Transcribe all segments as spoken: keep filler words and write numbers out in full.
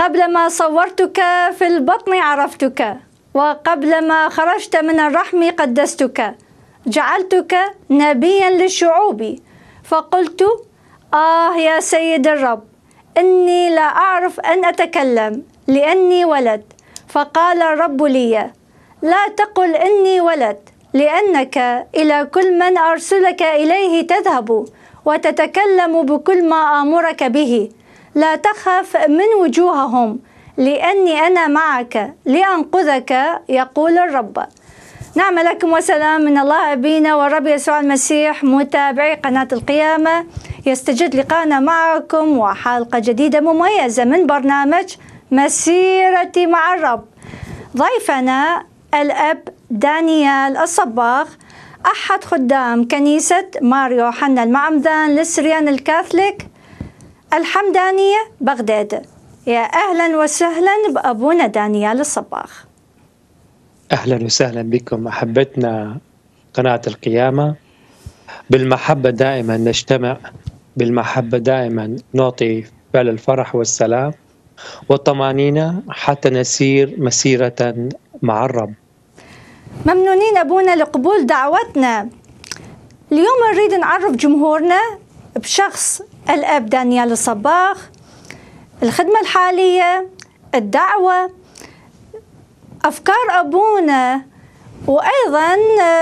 قبل ما صورتك في البطن عرفتك، وقبل ما خرجت من الرحم قدستك، جعلتك نبيا للشعوب. فقلت: آه يا سيد الرب، إني لا أعرف أن أتكلم لأني ولد. فقال الرب لي: لا تقل إني ولد، لأنك إلى كل من أرسلك إليه تذهب وتتكلم بكل ما آمرك به. لا تخف من وجوههم، لأني أنا معك لأنقذك، يقول الرب. نعم لكم وسلام من الله أبينا والرب يسوع المسيح. متابعي قناة القيامة، يستجد لقاءنا معكم وحلقة جديدة مميزة من برنامج مسيرتي مع الرب. ضيفنا الأب دانيال الصباغ، أحد خدام كنيسة مار يوحنا المعمدان للسريان الكاثوليك الحمدانية بغداد. يا أهلا وسهلا بأبونا دانيال الصباغ. أهلا وسهلا بكم أحبتنا قناة القيامة. بالمحبة دائما نجتمع، بالمحبة دائما نعطي فعل الفرح والسلام والطمأنينة حتى نسير مسيرة مع الرب. ممنونين أبونا لقبول دعوتنا. اليوم نريد نعرف جمهورنا بشخص الأب دانيال الصباغ، الخدمة الحالية، الدعوة، أفكار أبونا، وأيضا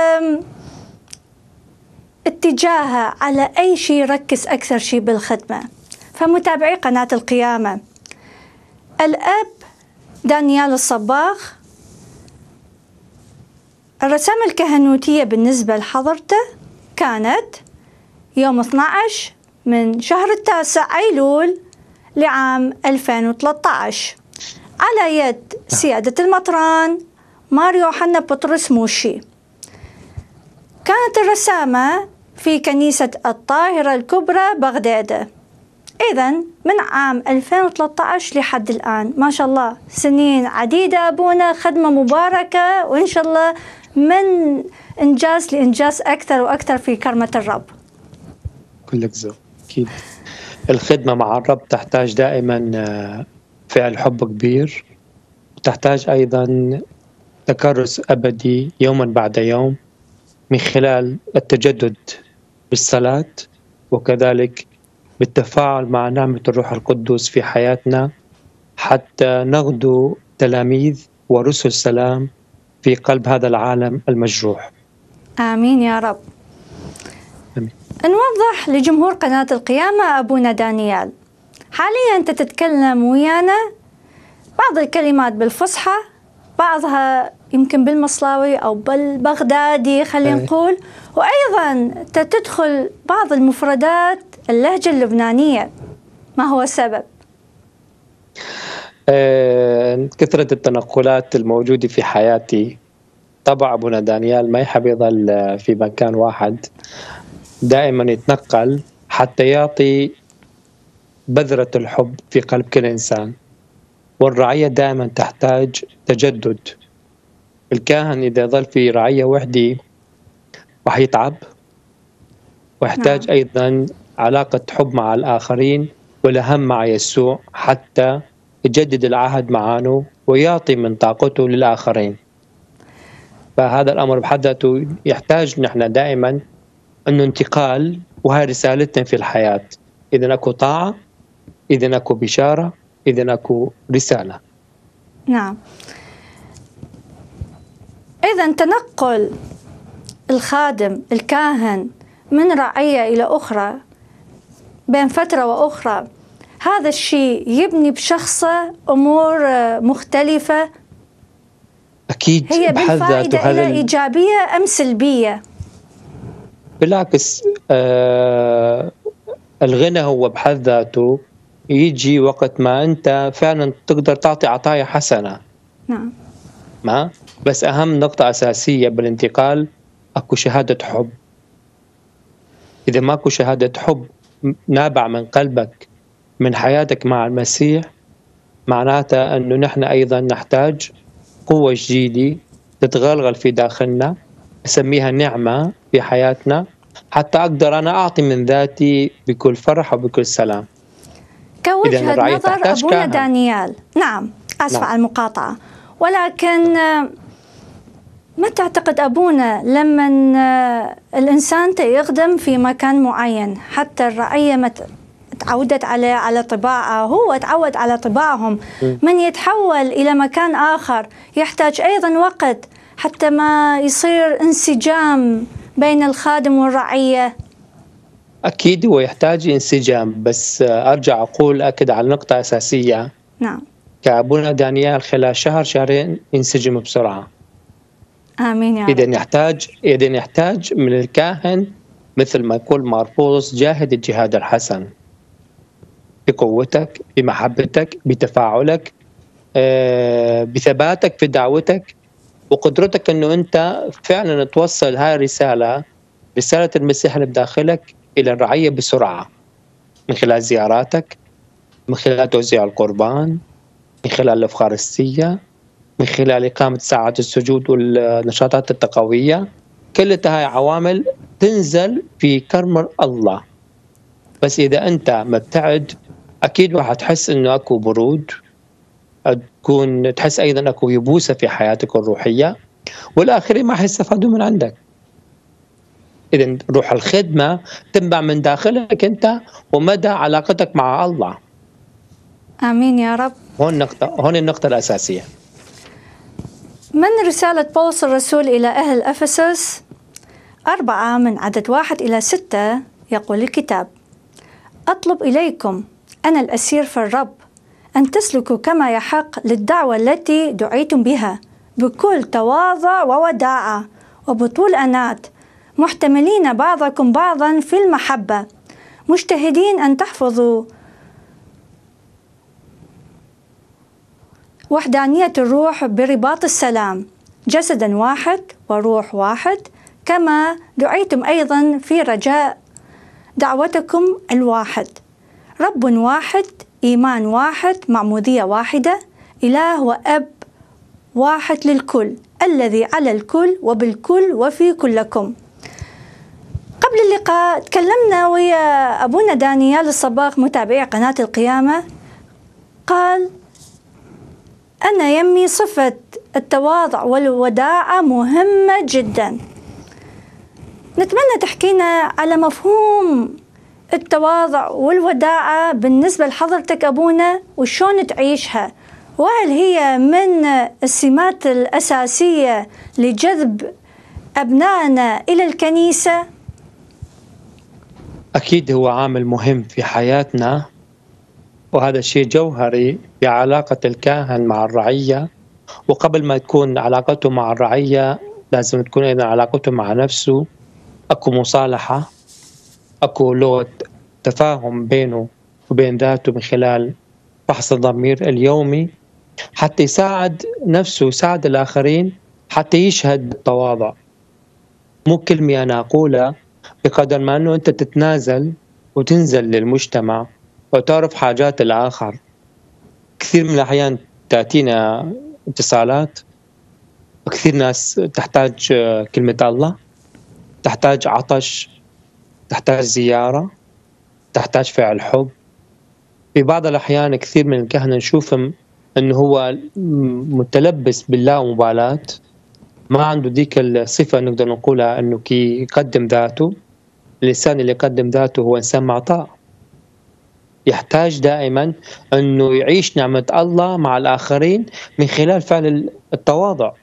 اتجاهه على أي شيء يركز أكثر شيء بالخدمة. فمتابعي قناة القيامة، الأب دانيال الصباغ الرسامة الكهنوتية بالنسبة لحضرته كانت يوم اثني عشر من شهر التاسع أيلول لعام ألفين وثلاثة عشر على يد سيادة المطران مار يوحنا بطرس موشي. كانت الرسامة في كنيسة الطاهرة الكبرى بغداد. إذن من عام ألفين وثلاثة عشر لحد الآن ما شاء الله سنين عديدة أبونا، خدمة مباركة، وإن شاء الله من إنجاز لإنجاز أكثر وأكثر في كرمة الرب. كلك ذوق. أكيد الخدمة مع الرب تحتاج دائما فعل حب كبير، وتحتاج أيضا تكرس أبدي يوما بعد يوم من خلال التجدد بالصلاة، وكذلك بالتفاعل مع نعمة الروح القدس في حياتنا حتى نغدو تلاميذ ورسل سلام في قلب هذا العالم المجروح. آمين يا رب. آمين. نوضح لجمهور قناة القيامة أبونا دانيال، حاليا أنت تتكلم ويانا بعض الكلمات بالفصحى، بعضها يمكن بالمصلاوي أو بالبغدادي خلينا نقول، وأيضا تدخل بعض المفردات اللهجة اللبنانية. ما هو السبب؟ آه، كثرة التنقلات الموجودة في حياتي. طبعا أبونا دانيال ما يحب يظل في مكان واحد، دائما يتنقل حتى يعطي بذرة الحب في قلب كل إنسان. والرعية دائما تحتاج تجدد. الكاهن إذا ظل في رعية وحدة راح يتعب، ويحتاج نعم. أيضا علاقة حب مع الآخرين، والأهم مع يسوع حتى يجدد العهد معانه ويعطي من طاقته للآخرين. فهذا الأمر بحد ذاته يحتاج نحن دائما أنه انتقال، وهي رسالتنا في الحياة. إذا أكو طاعة، إذا أكو بشارة، إذا أكو رسالة. نعم. إذا تنقل الخادم الكاهن من رعية إلى أخرى بين فترة وأخرى، هذا الشيء يبني بشخصه أمور مختلفة. أكيد هي بالفائدة إلى إيجابية أم سلبية؟ بالعكس، آه الغنى هو بحد ذاته يجي وقت ما أنت فعلا تقدر تعطي عطايا حسنة. نعم. ما بس أهم نقطة أساسية بالانتقال أكو شهادة حب. إذا ماكو شهادة حب نابع من قلبك من حياتك مع المسيح، معناتها أنه نحن أيضا نحتاج قوة جديدة تتغلغل في داخلنا، أسميها نعمة في حياتنا، حتى أقدر أنا أعطي من ذاتي بكل فرح وبكل سلام. كوجهة نظر أبونا كاهن. دانيال، نعم أسف نعم. على المقاطعة، ولكن ما تعتقد أبونا لما الإنسان يخدم في مكان معين حتى الرعية ما تعودت عليه على طباعه، هو تعود على طباعهم، من يتحول إلى مكان آخر يحتاج أيضا وقت حتى ما يصير انسجام بين الخادم والرعية. أكيد هو يحتاج انسجام، بس أرجع أقول أكد على نقطة أساسية. نعم. كأبونا دانيال خلال شهر شهرين ينسجم بسرعة. آمين يا رب. إذا يحتاج إذا يحتاج من الكاهن مثل ما يقول مرقس: جاهد الجهاد الحسن بقوتك، بمحبتك، بتفاعلك، بثباتك في دعوتك، وقدرتك أنه أنت فعلا توصل هاي الرسالة، رسالة المسيح اللي بداخلك، إلى الرعية بسرعة، من خلال زياراتك، من خلال توزيع القربان، من خلال الأفخارستية، من خلال إقامة ساعات السجود والنشاطات التقوية. كل هاي عوامل تنزل في كرم الله. بس إذا أنت مبتعد أكيد راح تحس إنه أكو برود، تكون تحس أيضا أكو يبوسة في حياتك الروحية، والآخرين ما حيستفادوا من عندك. إذن روح الخدمة تنبع من داخلك أنت ومدى علاقتك مع الله. آمين يا رب. هون النقطة هون النقطة الأساسية. من رسالة بولس الرسول إلى أهل أفسس أربعة من عدد واحد إلى ستة يقول الكتاب: أطلب إليكم أنا الأسير في الرب أن تسلكوا كما يحق للدعوة التي دعيتم بها، بكل تواضع ووداعة وبطول أنات، محتملين بعضكم بعضا في المحبة، مجتهدين أن تحفظوا وحدانية الروح برباط السلام، جسدا واحد وروح واحد، كما دعيتم أيضا في رجاء دعوتكم الواحد، رب واحد، إيمان واحد، معمودية واحدة، إله وأب واحد للكل، الذي على الكل وبالكل وفي كلكم. قبل اللقاء تكلمنا ويا أبونا دانيال الصباغ متابعي قناة القيامة، قال: أنا يمي صفة التواضع والوداعة مهمة جدا. نتمنى تحكينا على مفهوم التواضع والوداعة بالنسبة لحضرتك أبونا، وشون تعيشها، وهل هي من السمات الأساسية لجذب أبنائنا إلى الكنيسة؟ أكيد هو عامل مهم في حياتنا، وهذا شيء جوهري في علاقة الكاهن مع الرعية. وقبل ما تكون علاقته مع الرعية لازم تكون أيضا علاقته مع نفسه، أكو مصالحة، أكو لغة تفاهم بينه وبين ذاته من خلال فحص الضمير اليومي، حتى يساعد نفسه ويساعد الآخرين، حتى يشهد بالتواضع. مو كلمة أنا أقولها، بقدر ما أنه أنت تتنازل وتنزل للمجتمع وتعرف حاجات الآخر. كثير من الأحيان تأتينا اتصالات، وكثير ناس تحتاج كلمة الله، تحتاج عطش، تحتاج زيارة، تحتاج فعل حب. في بعض الأحيان كثير من الكهنة نشوفهم أنه هو متلبس باللا مبالاة، ما عنده ديك الصفة نقدر نقولها أنه كي يقدم ذاته. الإنسان اللي يقدم ذاته هو إنسان معطاء، يحتاج دائما أنه يعيش نعمة الله مع الآخرين من خلال فعل التواضع.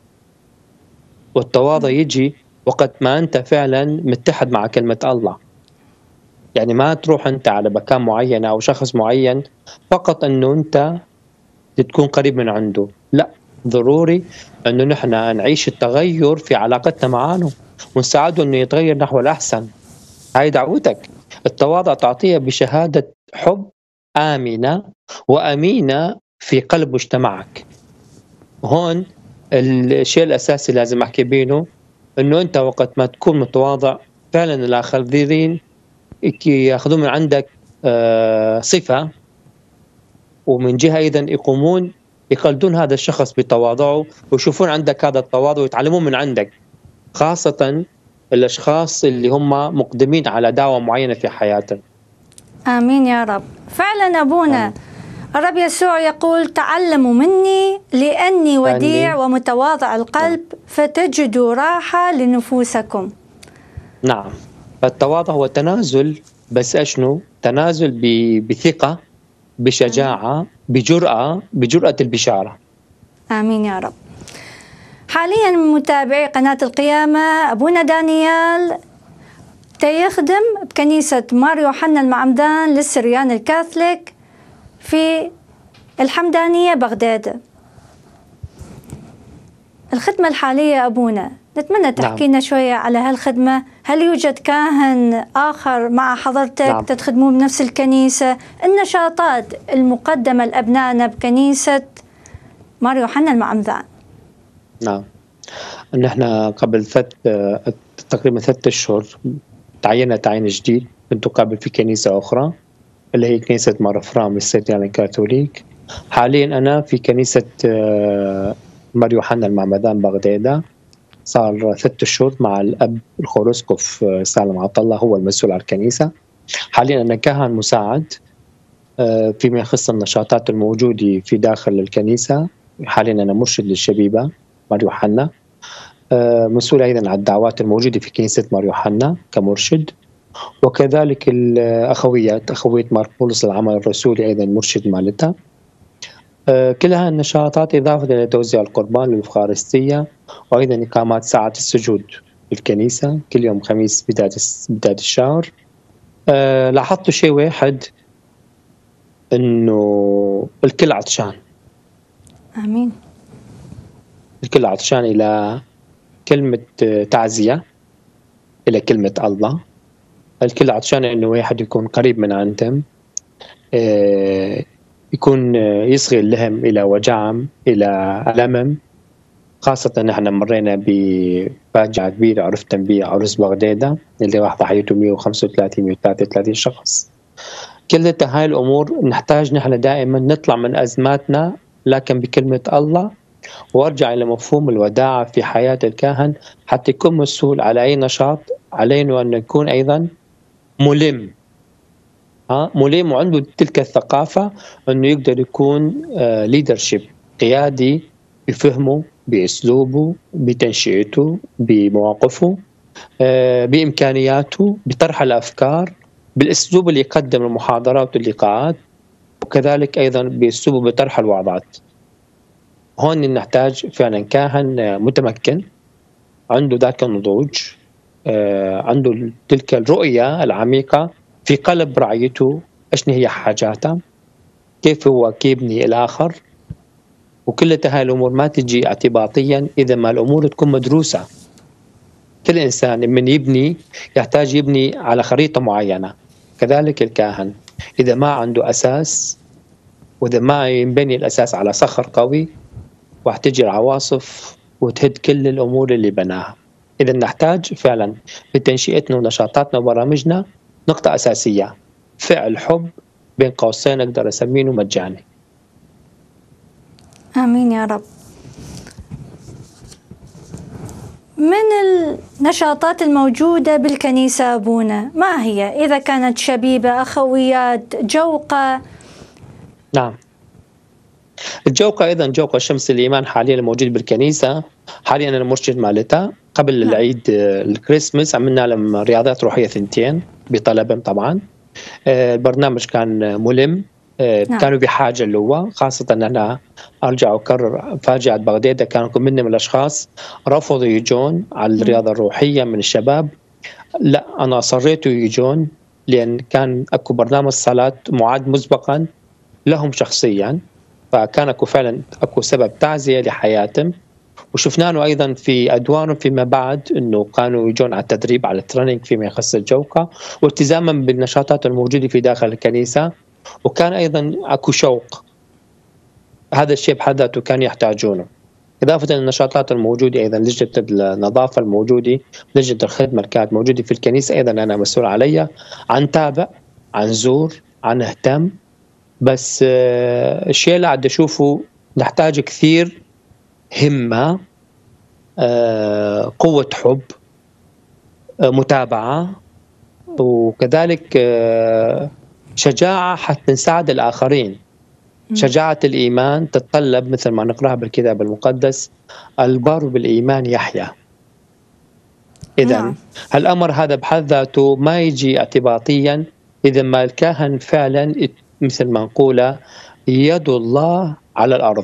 والتواضع يجي وقت ما أنت فعلا متحد مع كلمة الله. يعني ما تروح أنت على مكان معين أو شخص معين فقط أنه أنت تكون قريب من عنده، لا، ضروري أنه نحن نعيش التغير في علاقتنا معه ونساعده أنه يتغير نحو الأحسن. هاي دعوتك. التواضع تعطيها بشهادة حب آمنة وأمينة في قلب مجتمعك. هون الشيء الأساسي لازم أحكي بينه، أنه أنت وقت ما تكون متواضع فعلا الآخرين يأخذون من عندك صفة، ومن جهة أيضا يقومون يقلدون هذا الشخص بتواضعه ويشوفون عندك هذا التواضع ويتعلمون من عندك، خاصة الأشخاص اللي هم مقدمين على دعوة معينة في حياتهم. آمين يا رب. فعلا أبونا آمين. الرب يسوع يقول تعلموا مني لأني وديع ومتواضع القلب فتجدوا راحة لنفوسكم. نعم، فالتواضع هو تنازل، بس أشنو؟ تنازل بثقة، بشجاعة، بجرأة، بجرأة البشارة. آمين يا رب. حاليا متابعي قناة القيامة، أبونا دانيال تيخدم بكنيسة مار يوحنا المعمدان للسريان الكاثوليك في الحمدانية بغداد. الخدمة الحالية أبونا نتمنى تحكي لنا نعم. شوية على هالخدمة. هل يوجد كاهن آخر مع حضرتك نعم. تخدمون بنفس الكنيسة؟ النشاطات المقدمة لأبنائنا بكنيسة مار يوحنا المعمدان. نعم، نحن قبل ثلاث تقريبا ثلاثة أشهر تعيننا تعيين جديد، كنت قابل في كنيسة أخرى اللي هي كنيسة مار إفرام للسريان الكاثوليك. حاليا أنا في كنيسة مار يوحنا المعمدان بغداد، صار ثلاثة أشهر مع الأب الخورسكوف سالم عطلة، هو المسؤول عن الكنيسة. حاليا أنا كاهن مساعد فيما يخص النشاطات الموجودة في داخل الكنيسة. حاليا أنا مرشد للشبيبة مار يوحنا، مسؤول أيضا عن الدعوات الموجودة في كنيسة مار يوحنا كمرشد، وكذلك الأخويات، أخوية مار بولس العمل الرسولي أيضا مرشد مالتها. كلها النشاطات إضافة إلى توزيع القربان للإفخارستية، وأيضا إقامات ساعة السجود في الكنيسة كل يوم خميس بداية بداية الشهر. أه لاحظت شيء واحد، إنه الكل عطشان. آمين. الكل عطشان إلى كلمة تعزية، إلى كلمة الله. الكل عطشان إنه واحد يكون قريب من عندهم، أه يكون يصغي اللهم إلى وجعم، إلى ألمم. خاصة نحن مرينا بفاجعة كبيرة عرفت بها عرس بغداد اللي راح ضحيته مئة وخمسة وثلاثين مئة وثلاثة وثلاثين شخص. كل هاي الأمور نحتاج نحن دائما نطلع من أزماتنا لكن بكلمة الله، وارجع إلى مفهوم الوداعة في حياة الكاهن حتى يكون مسؤول على أي نشاط. علينا أن نكون أيضا ملم، ها ملم وعنده تلك الثقافة أنه يقدر يكون ليدرشيب، قيادي بفهمه، بأسلوبه، بتنشئته، بمواقفه، بإمكانياته، بطرح الأفكار، بالأسلوب اللي يقدم المحاضرات واللقاءات، وكذلك أيضا بأسلوبه بطرح الوعظات. هون نحتاج فعلا كاهن متمكن عنده ذاك النضوج، عنده تلك الرؤية العميقة في قلب رعيته، إيش هي حاجاتها، كيف هو يبني الآخر. وكل هاي الأمور ما تجي اعتباطيا إذا ما الأمور تكون مدروسة. كل إنسان من يبني يحتاج يبني على خريطة معينة، كذلك الكاهن إذا ما عنده أساس، وإذا ما ينبني الأساس على صخر قوي راح تجي العواصف وتهد كل الأمور اللي بناها. إذا نحتاج فعلا في تنشئتنا ونشاطاتنا وبرامجنا نقطة أساسية، فعل حب بين قوسين أقدر أسميه مجاني. آمين يا رب. من النشاطات الموجودة بالكنيسة أبونا ما هي؟ إذا كانت شبيبة، أخويات، جوقة؟ نعم، الجوقة أيضا جوقة شمس الإيمان حاليا الموجود بالكنيسة. حاليا أنا مرشد مالتها. قبل نعم. العيد الكريسماس عملنا لهم رياضات روحية ثنتين بطلبهم طبعا. البرنامج كان ملم، نعم. كانوا بحاجة اللي هو خاصة أن أنا أرجع وأكرر فاجعة بغداد، كانوا من من الأشخاص رفضوا يجون على الرياضة الروحية من الشباب. لا، أنا أصريت يجون لأن كان أكو برنامج صلاة معد مسبقا لهم شخصيا، فكان أكو فعلا أكو سبب تعزية لحياتهم. وشفناه أيضا في أدوارهم فيما بعد أنه كانوا يجون على التدريب على التريننج فيما يخص الجوقة، والتزاما بالنشاطات الموجودة في داخل الكنيسة. وكان أيضا أكو شوق، هذا الشيء بحد ذاته كان يحتاجونه. إضافة للنشاطات الموجودة أيضا لجنة النظافة الموجودة، لجنة الخدمة كانت موجودة في الكنيسة أيضا أنا مسؤول عليها. عن تابع، عن زور، عن اهتم. بس الشيء اللي عاد أشوفه نحتاج كثير همة، قوة حب، متابعة، وكذلك شجاعة حتى نساعد الآخرين. شجاعة الإيمان تتطلب مثل ما نقرأها بالكتاب المقدس: البار بالإيمان يحيا. إذن نعم. هالأمر هذا بحد ذاته ما يجي اعتباطيا إذا ما الكاهن فعلا مثل ما نقوله يد الله على الأرض.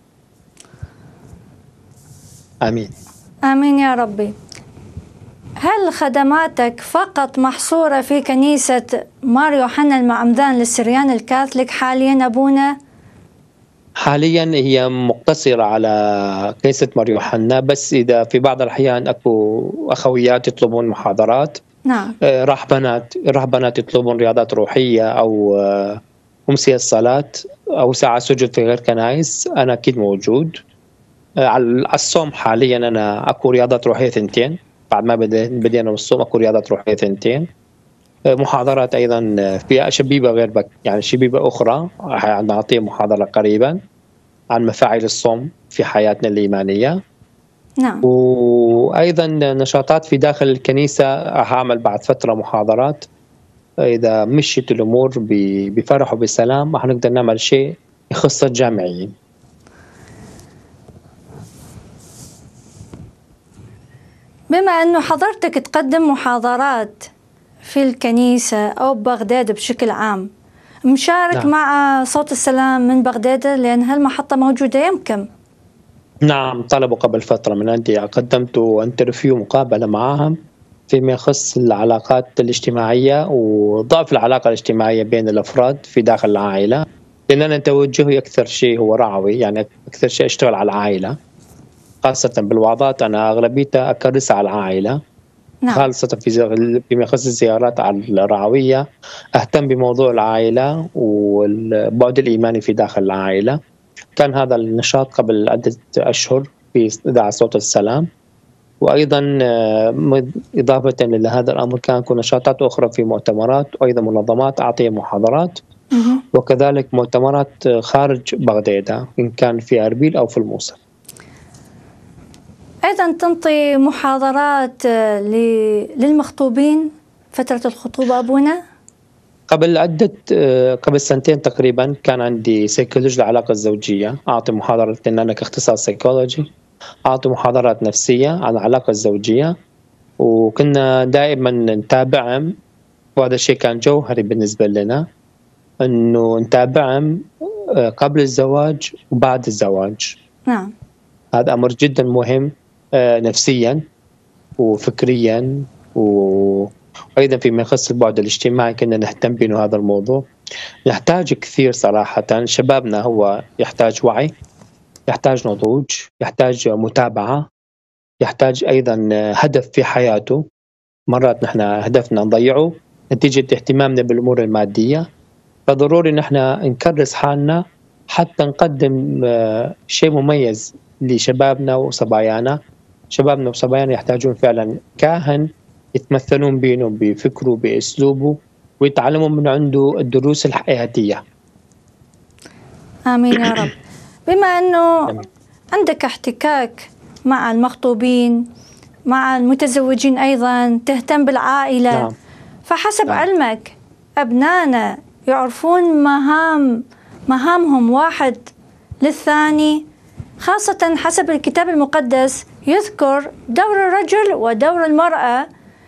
آمين. آمين يا ربي. هل خدماتك فقط محصورة في كنيسة مار يوحنا المعمدان للسريان الكاثوليك حاليا أبونا؟ حاليا هي مقتصرة على كنيسة مار يوحنا، بس إذا في بعض الأحيان أكو أخويات يطلبون محاضرات. نعم. رهبانات رهبانات يطلبون رياضات روحية أو أمسية الصلاة أو ساعة سجد في غير كنائس، أنا أكيد موجود. على الصوم حاليا أنا أكو رياضات روحية ثنتين، بعد ما بدينا بالصوم أكو رياضات روحية ثنتين. محاضرات أيضا في شبيبة غير بك، يعني شبيبة أخرى نعطيه محاضرة قريبا عن مفاعل الصوم في حياتنا الإيمانية. نعم. وأيضا نشاطات في داخل الكنيسة، هعمل بعد فترة محاضرات. إذا مشيت الأمور بفرح وبسلام راح نقدر نعمل شيء يخص الجامعيين. بما أنه حضرتك تقدم محاضرات في الكنيسة أو ببغداد بشكل عام، مشارك نعم. مع صوت السلام من بغداد، لأن هالمحطة موجودة يمكن. نعم، طلبوا قبل فترة من عندي، قدمت انترفيو مقابلة معهم فيما يخص العلاقات الاجتماعية وضعف العلاقة الاجتماعية بين الأفراد في داخل العائلة، لأن أنا توجهي أكثر شيء هو رعوي، يعني أكثر شيء أشتغل على العائلة، خاصة بالوعظات أنا أغلبيتها أكرسها على العائلة. نعم. خاصة في فيما يخص الزيارات على الرعوية أهتم بموضوع العائلة والبعد الإيماني في داخل العائلة. كان هذا النشاط قبل عدة أشهر في إذاعة صوت السلام، وأيضا إضافة إلى هذا الأمر كان هناك نشاطات أخرى في مؤتمرات وأيضا منظمات أعطي محاضرات، وكذلك مؤتمرات خارج بغداد إن كان في أربيل أو في الموصل. أيضا تنطي محاضرات للمخطوبين فترة الخطوبة أبونا؟ قبل عدة قبل سنتين تقريبا كان عندي سيكولوجي العلاقة الزوجية، أعطي محاضرة لأن أنا كاختصاص سيكولوجي أعطي محاضرات نفسية عن العلاقة الزوجية، وكنا دائما نتابعهم، وهذا الشيء كان جوهري بالنسبة لنا أنه نتابعهم قبل الزواج وبعد الزواج. نعم. هذا أمر جدا مهم نفسيا وفكريا، وأيضا فيما يخص البعد الاجتماعي كنا نهتم بأنه هذا الموضوع يحتاج كثير صراحة. شبابنا هو يحتاج وعي، يحتاج نضوج، يحتاج متابعة، يحتاج أيضا هدف في حياته. مرات نحن هدفنا نضيعه نتيجة اهتمامنا بالأمور المادية، فضروري نحن نكرس حالنا حتى نقدم شيء مميز لشبابنا وصبايانا. شبابنا وصبايانا يحتاجون فعلا كاهن يتمثلون بينه بفكره بأسلوبه ويتعلموا من عنده الدروس الحياتية. آمين يا رب. بما أنه عندك احتكاك مع المخطوبين مع المتزوجين أيضا تهتم بالعائلة. نعم. فحسب نعم. علمك أبنائنا يعرفون مهام مهامهم واحد للثاني، خاصة حسب الكتاب المقدس يذكر دور الرجل ودور المرأة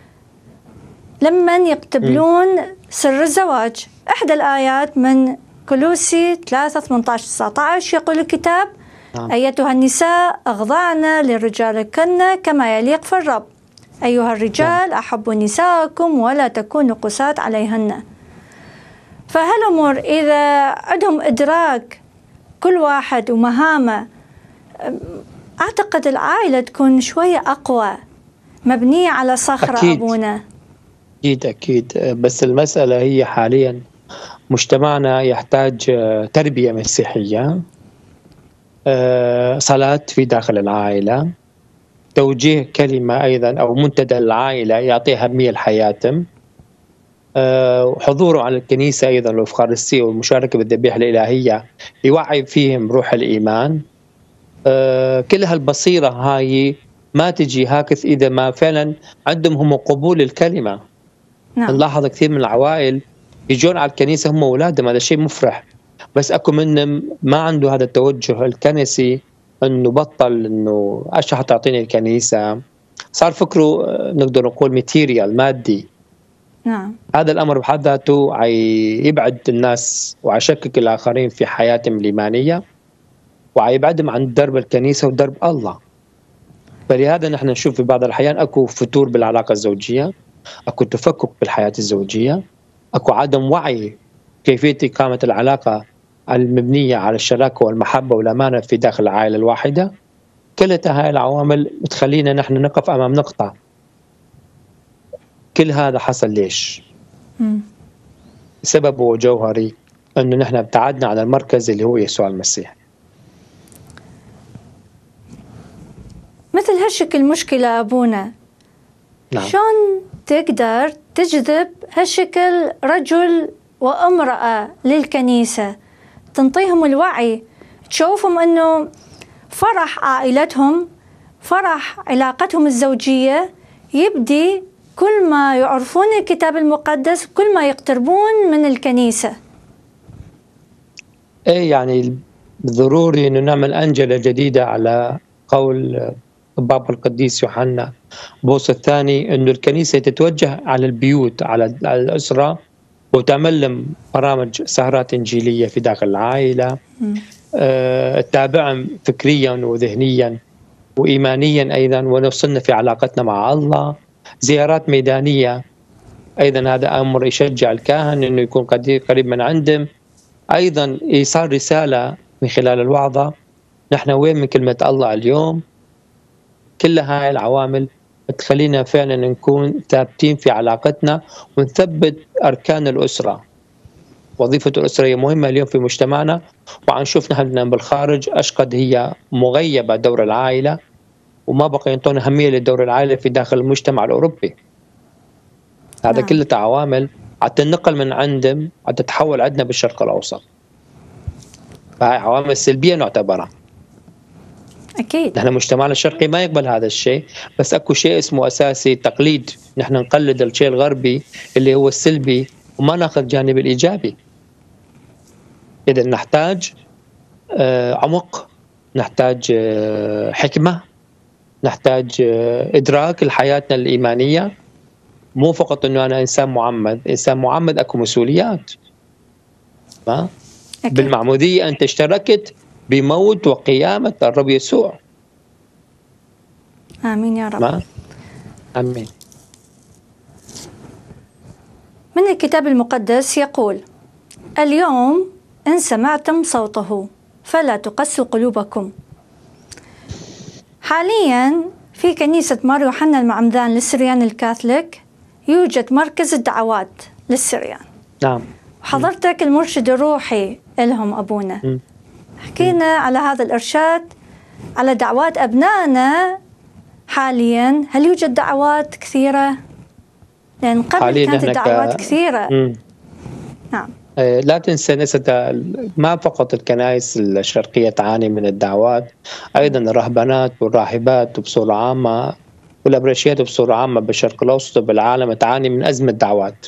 لمن يقتبلون سر الزواج. إحدى الآيات من كولوسي ثلاثة ثمانية عشر تسعة عشر يقول الكتاب: نعم. أيتها النساء أخضعن لرجالكن كما يليق في الرب، أيها الرجال نعم. أحبوا نساءكم ولا تكونوا قساة عليهن. فهالأمور إذا عندهم إدراك كل واحد ومهامه، أعتقد العائلة تكون شوية أقوى، مبنية على صخرة. أكيد. أبونا أكيد أكيد، بس المسألة هي حاليا مجتمعنا يحتاج تربية مسيحية، صلاة في داخل العائلة، توجيه كلمة أيضا أو منتدى العائلة يعطيها أهمية لحياتهم، حضوره على الكنيسة أيضا الأفخارستية والمشاركة بالذبيحة الإلهية يوعي فيهم روح الإيمان. كل هالبصيرة هاي ما تجي هكذا إذا ما فعلا عندهم هم قبول الكلمة. نعم. نلاحظ كثير من العوائل يجون على الكنيسة هم أولادهم، هذا شيء مفرح. بس أكو منهم ما عنده هذا التوجه الكنسي، إنه بطل إنه أشو حتعطيني الكنيسة، صار فكره نقدر نقول ماتيريال، مادي. نعم. هذا الأمر بحد ذاته يبعد الناس ويشكك الآخرين في حياتهم الإيمانية، ويبعدهم عن درب الكنيسة ودرب الله. فلهذا نحن نشوف في بعض الأحيان أكو فتور بالعلاقة الزوجية، أكو تفكك بالحياة الزوجية، أكو عدم وعي كيفية إقامة العلاقة المبنية على الشراكة والمحبة والأمانة في داخل العائلة الواحدة. كل هاي العوامل بتخلينا نحن نقف أمام نقطة، كل هذا حصل ليش؟ م. سببه جوهري، أنه نحن ابتعدنا عن المركز اللي هو يسوع المسيح. مثل هالشكل مشكلة أبونا. نعم. شون تقدر تجذب هالشكل رجل وامرأة للكنيسة، تنطيهم الوعي، تشوفهم أنه فرح عائلتهم، فرح علاقتهم الزوجية يبدي كل ما يعرفون الكتاب المقدس، كل ما يقتربون من الكنيسة. ايه يعني ضروري انه نعمل انجلة جديدة على قول البابا القديس يوحنا بوس الثاني، انه الكنيسة تتوجه على البيوت، على الأسرة، وتعمل لهم برامج سهرات إنجيلية في داخل العائلة، أه تتابعهم فكريا وذهنيا وإيمانيا أيضا، ونوصلنا في علاقتنا مع الله. زيارات ميدانية أيضا، هذا أمر يشجع الكاهن أنه يكون قريب من عندهم. أيضا إيصال رسالة من خلال الوعظة، نحن وين من كلمة الله اليوم. كل هاي العوامل تخلينا فعلا نكون ثابتين في علاقتنا ونثبت أركان الأسرة. وظيفة الأسرة هي مهمة اليوم في مجتمعنا، وعن نشوف نحن بالخارج أشقد هي مغيبة دور العائلة، وما بقى ينطون أهمية لدور العائلة في داخل المجتمع الأوروبي. هذا نعم. كله عوامل حتى النقل من عندهم حتى تتحول عندنا بالشرق الأوسط. فهي عوامل سلبية نعتبرها. أكيد. نحن مجتمعنا الشرقي ما يقبل هذا الشيء، بس أكو شيء اسمه أساسي تقليد، نحن نقلد الشيء الغربي اللي هو السلبي وما ناخذ جانب الإيجابي. إذا نحتاج عمق، نحتاج حكمة، نحتاج إدراك لحياتنا الإيمانية. مو فقط إنه أنا إنسان معمد، إنسان معمد أكو مسؤوليات. ما بالمعمودية أنت اشتركت بموت وقيامة الرب يسوع. آمين يا رب. ما؟ آمين. من الكتاب المقدس يقول: اليوم إن سمعتم صوته فلا تقسوا قلوبكم. حاليا في كنيسة مار يوحنا المعمدان للسريان الكاثوليك يوجد مركز الدعوات للسريان. نعم. وحضرتك المرشد الروحي لهم أبونا. م. حكينا على هذا الإرشاد، على دعوات أبنائنا حاليا. هل يوجد دعوات كثيرة؟ لأن قبل كانت الدعوات كثيرة. م. نعم. لا تنسى نسبة، ما فقط الكنائس الشرقية تعاني من الدعوات، أيضا الرهبانات والراهبات بصورة عامة والأبرشيات بصورة عامة بالشرق الأوسط وبالعالم تعاني من أزمة دعوات.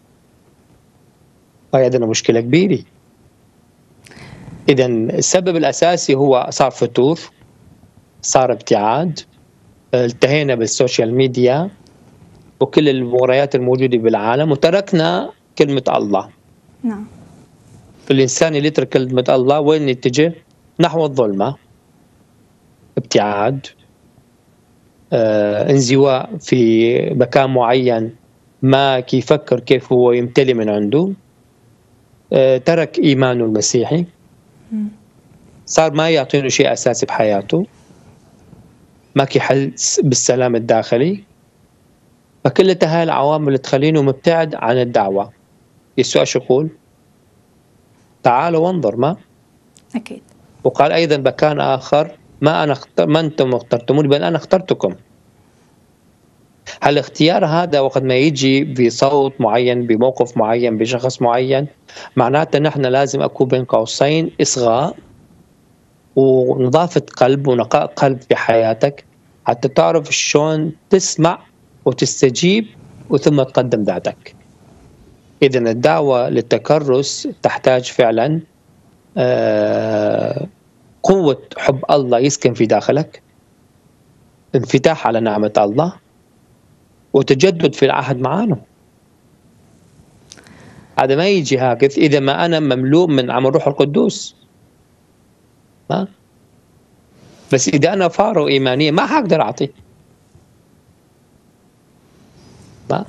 وهي عندنا مشكلة كبيرة. إذا السبب الأساسي هو صار فتور، صار ابتعاد، التهينا بالسوشيال ميديا وكل المغريات الموجودة بالعالم، وتركنا كلمة الله. نعم. الإنسان اللي يترك كلمة الله وين يتجه؟ نحو الظلمة، ابتعاد، آه، انزواء في مكان معين، ما يفكر كيف هو يمتلي من عنده، آه، ترك إيمانه المسيحي، صار ما يعطينه شيء أساسي بحياته، ما كيحس بالسلام الداخلي. فكل هاي العوامل تخلينه مبتعد عن الدعوة. يسوع شو يقول؟ تعالوا وانظر. ما أكيد. وقال أيضا بكان آخر: ما أنا اختر ما أنتم اخترتموني بل أنا اخترتكم. هالاختيار هذا وقت ما يجي بصوت معين، بموقف معين، بشخص معين، معناته نحن لازم أكون بين قوسين إصغاء ونظافة قلب ونقاء قلب في حياتك حتى تعرف شلون تسمع وتستجيب وثم تقدم ذاتك. إذن الدعوة للتكرس تحتاج فعلا قوة حب الله يسكن في داخلك، انفتاح على نعمة الله، وتجدد في العهد معانه. هذا ما يجي هكذا إذا ما أنا مملوء من عمل روح القدوس. ما بس إذا أنا فارغ إيمانيا ما حقدر أعطي. ما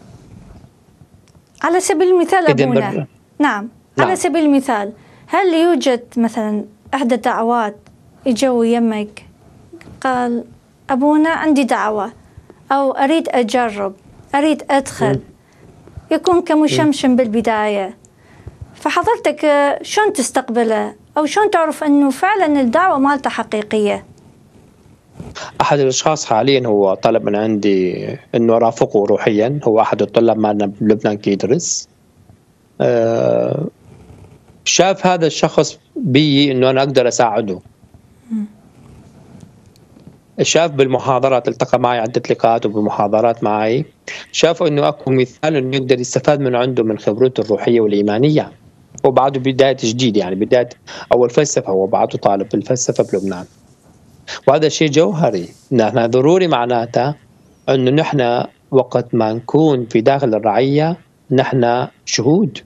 على سبيل المثال أبونا، بر... نعم على نعم. سبيل المثال، هل يوجد مثلا إحدى الدعوات يجوا يمك قال أبونا عندي دعوة أو أريد أجرب، أريد أدخل، م. يكون كمشمشم م. بالبداية، فحضرتك شلون تستقبله أو شلون تعرف أنه فعلا الدعوة مالته حقيقية؟ أحد الأشخاص حاليا هو طلب من عندي أنه أرافقه روحيا، هو أحد الطلاب معنا بلبنان كيدرس. أه شاف هذا الشخص بي أنه أنا أقدر أساعده. م. شاف بالمحاضرات، التقى معي عدة لقاءات وبالمحاضرات معي، شاف أنه أكو مثال أنه يقدر يستفاد من عنده من خبرته الروحية والإيمانية. وبعده بداية جديد، يعني بداية أول فلسفة، هو بعده طالب بالفلسفة بلبنان، وهذا شيء جوهري. نحن ضروري معناته أنه نحن وقت ما نكون في داخل الرعية نحن شهود،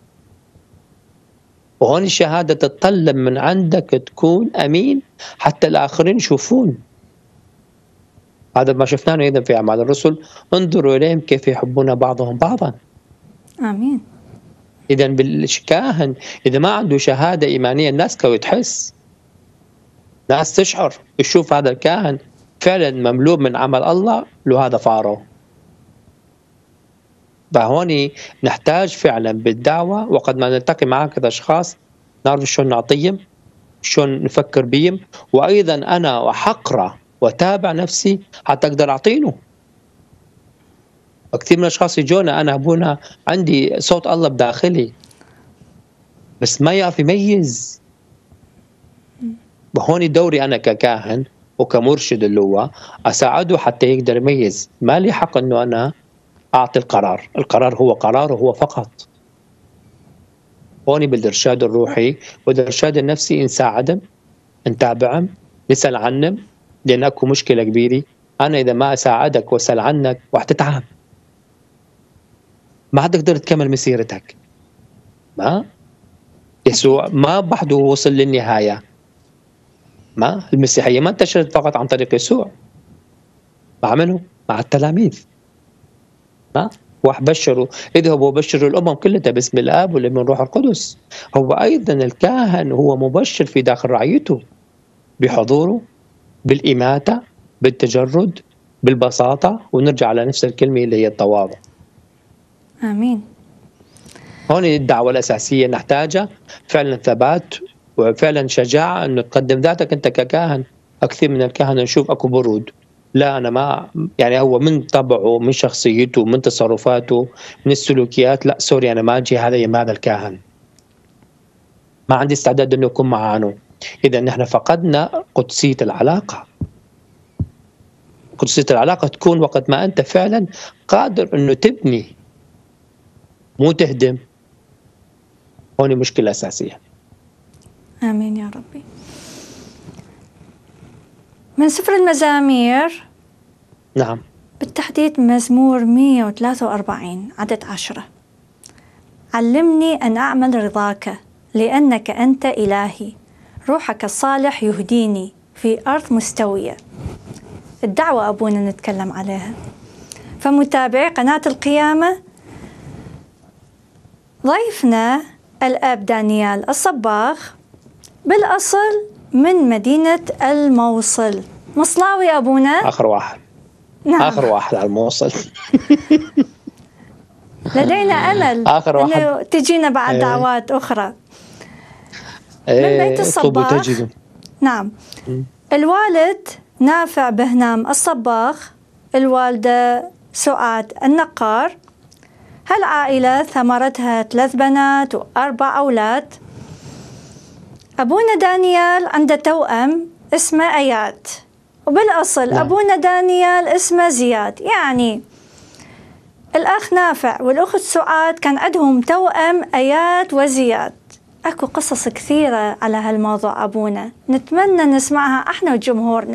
وهون الشهادة تتطلب من عندك تكون أمين حتى الآخرين يشوفون. هذا ما شفناه أيضا في أعمال الرسل، انظروا إليهم كيف يحبون بعضهم بعضا. آمين. إذا بالكاهن إذا ما عنده شهادة إيمانية الناس كو تحس، ناس تشعر، يشوف هذا الكاهن فعلا مملوء من عمل الله، له هذا فارغ. فهوني نحتاج فعلا بالدعوة وقد ما نلتقي مع كذا أشخاص نعرف شلون نعطيهم، شلون نفكر بهم، وأيضا أنا أحقره وتابع نفسي حتى أقدر أعطينه. كثير من الأشخاص يجونا أنا أبونا عندي صوت الله بداخلي بس ما يعرف يميز. وهوني دوري أنا ككاهن وكمرشد اللي هو أساعده حتى يقدر يميز. ما لي حق أنه أنا أعطي القرار، القرار هو قراره هو فقط. هوني بالإرشاد الروحي والإرشاد النفسي نساعدهم، نتابعهم، نسأل عنهم، لأن أكو مشكلة كبيرة. أنا إذا ما أساعدك وأسأل عنك وحتتعب، ما حتقدر تكمل مسيرتك. ما يسوع ما بحده وصل للنهاية. ما المسيحية ما انتشرت فقط عن طريق يسوع، ما عمله مع التلاميذ. ما واحد بشروا اذهبوا وبشروا الأمم كلها باسم الآب والابن والروح القدس. هو أيضا الكاهن هو مبشر في داخل رعيته بحضوره، بالإماتة، بالتجرد، بالبساطة، ونرجع على نفس الكلمة اللي هي التواضع. آمين. هون الدعوة الأساسية نحتاجها فعلا ثبات وفعلا شجاعة أنه تقدم ذاتك أنت ككاهن. أكثر من الكهنة نشوف أكو برود، لا أنا ما يعني هو من طبعه، من شخصيته، من تصرفاته، من السلوكيات، لا سوري أنا ما أجي هذا يم هذا الكاهن، ما عندي استعداد أنه يكون معانه. إذا نحن فقدنا قدسية العلاقة. قدسية العلاقة تكون وقت ما أنت فعلا قادر أنه تبني مو تهدم. هون مشكلة أساسية. آمين يا ربي. من سفر المزامير، نعم، بالتحديد مزمور مئة وثلاثة وأربعين عدد عشرة: علمني أن أعمل رضاك لأنك أنت إلهي، روحك الصالح يهديني في أرض مستوية. الدعوة أبونا نتكلم عليها. فمتابعي قناة القيامة، ضيفنا الأب دانيال الصباغ بالأصل من مدينة الموصل، مصلاوي أبونا. آخر واحد. نعم. آخر واحد على الموصل. لدينا أمل آخر واحد أنه تجينا بعد ايه. دعوات أخرى. ايه. من بيت الصباغ. نعم. م. الوالد نافع بهنام الصباغ، الوالدة سعاد النقار. هالعائلة ثمرتها ثلاث بنات وأربع أولاد. أبونا دانيال عنده توأم اسمه آيات، وبالأصل لا. أبونا دانيال اسمه زياد. يعني الأخ نافع والأخت سعاد كان عندهم توأم آيات وزياد. أكو قصص كثيرة على هالموضوع أبونا، نتمنى نسمعها إحنا وجمهورنا.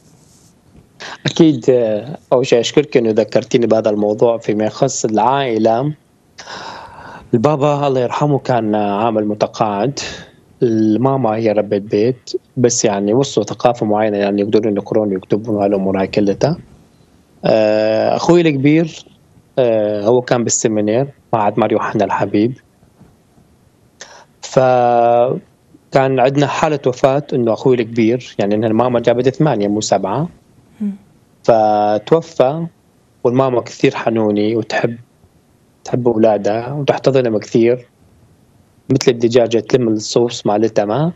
أكيد. أول شيء أشكرك إنه ذكرتيني بهذا الموضوع فيما يخص العائلة. البابا الله يرحمه كان عامل متقاعد، الماما هي ربة بيت، بس يعني وصلوا ثقافة معينة يعني يقدرون يقرون ويكتبون هالأمور هاي كلها. أخوي الكبير هو كان بالسيمينير مع عدمار يوحنا الحبيب، فكان عندنا حالة وفاة إنه أخوي الكبير، يعني إن الماما جابت ثمانية مو سبعة، فتوفى. والماما كثير حنوني وتحب تحب أولادها وتحتضنهم كثير، مثل الدجاجة تلم الصوص مالتها. ما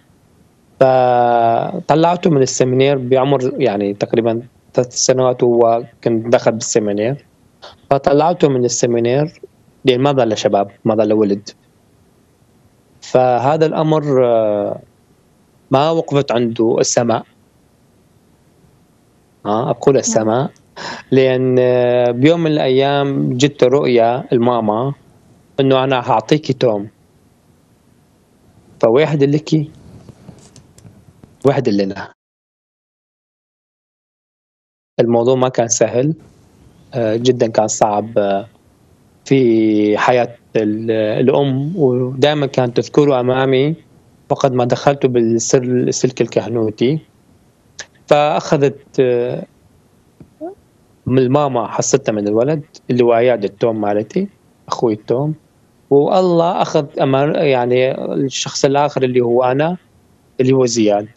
فطلعته من السيمينير بعمر يعني تقريبا ثلاث سنوات وهو كان دخل بالسيمينير، فطلعته من السيمينير لأن ما ظل شباب، ما ظل ولد. فهذا الأمر ما وقفت عنده السماء، أقول السماء، لأن بيوم من الأيام جت رؤيا الماما إنه أنا هعطيكي توم، فواحد لكي واحد لنا. الموضوع ما كان سهل جدا، كان صعب في حياة الأم، ودائما كانت تذكره أمامي وقد ما دخلت بالسر السلك الكهنوتي. فأخذت من الماما حصتها من الولد اللي هو عياد التوم مالتي أخوي التوم، والله أخذ أمر يعني الشخص الآخر اللي هو أنا اللي هو زياد.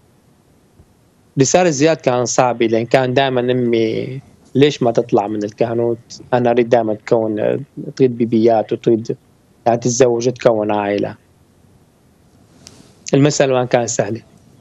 رسالة زياد كان صعب، لأن كان دائما أمي ليش ما تطلع من الكهنوت، أنا أريد دائما تكون تريد بيبيات وتريد يعني تتزوج وتكون عائلة. المسألة ما كانت سهلة،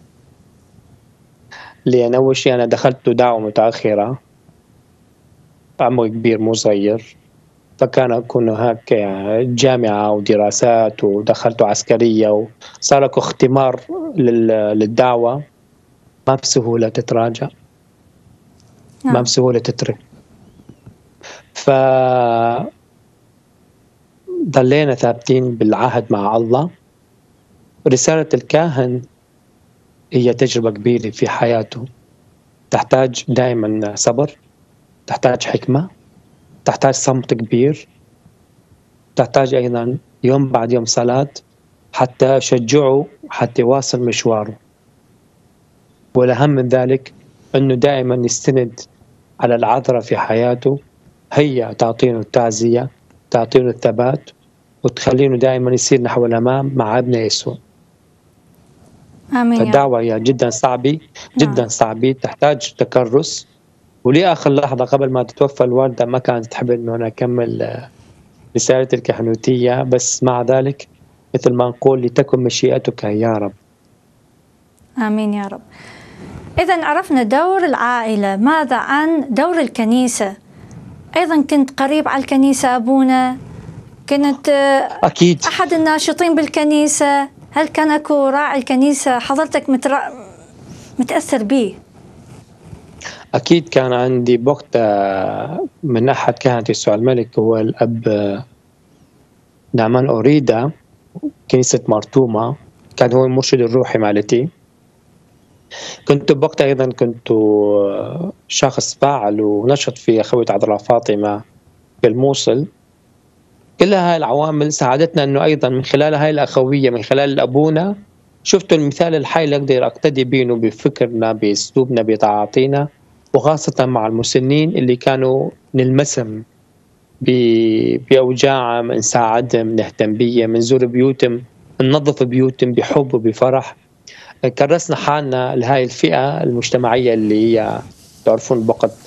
لأن أول شيء أنا دخلت دعوة متأخرة، عمري كبير مو صغير، فكان أكون هناك جامعة ودراسات، ودخلت عسكرية، وصار لك اختمار للدعوة، ما بسهولة تتراجع، ما بسهولة تترك. ف ضلينا ثابتين بالعهد مع الله. رسالة الكاهن هي تجربة كبيرة في حياته، تحتاج دائما صبر، تحتاج حكمة، تحتاج صمت كبير، تحتاج أيضا يوم بعد يوم صلاة حتى شجعه حتى يواصل مشواره. والأهم من ذلك أنه دائما يستند على العذراء في حياته، هي تعطينه التعزية، تعطينه الثبات، وتخلينه دائما يسير نحو الأمام مع ابن يسوع. آمين. الدعوة هي جدا صعبة، جدا صعبة، تحتاج تكرس. ولي آخر لحظة قبل ما تتوفى الوالدة ما كانت تحب أنه أنا أكمل رسالة الكهنوتية، بس مع ذلك مثل ما نقول لتكن مشيئتك يا رب. آمين يا رب. إذن عرفنا دور العائلة، ماذا عن دور الكنيسة؟ أيضا كنت قريب على الكنيسة أبونا، كنت أكيد أحد الناشطين بالكنيسة، هل كان أكو راعي الكنيسة حضرتك متر... متأثر به؟ أكيد كان عندي بوقت من أحد كهنة يسوع الملك، هو الأب نعمان أوريدا، كنيسة مرتومة، كان هو المرشد الروحي مالتي. كنت بوقت أيضا كنت شخص فاعل ونشط في أخوية عذراء فاطمة في الموصل. كل هاي العوامل ساعدتنا أنه أيضا من خلال هاي الأخوية، من خلال أبونا، شفتوا المثال الحي اللي أقدر أقتدي بينه بفكرنا، بأسلوبنا، بتعاطينا، وخاصة مع المسنين اللي كانوا نلمسهم بأوجاعهم، نساعدهم، نهتم بيهم، نزور بيوتهم، ننظف بيوتهم بحب وبفرح. كرسنا حالنا لهاي الفئة المجتمعية اللي هي تعرفون بوقت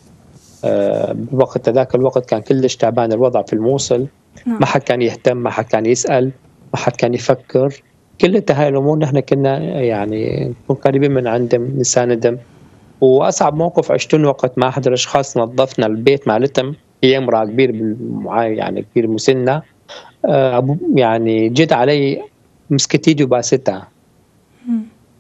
بوقت ذاك الوقت كان كلش تعبان الوضع في الموصل، ما حد كان يهتم، ما حد كان يسأل، ما حد كان يفكر. كل هاي الأمور نحن كنا يعني نكون قريبين من عندهم، نساندهم. وأصعب موقف عشتون وقت ما أحد الأشخاص نظفنا البيت مالتهم، هي امرأة كبير يعني كبير مسنة، يعني جد علي مسكت ايدي وباستها،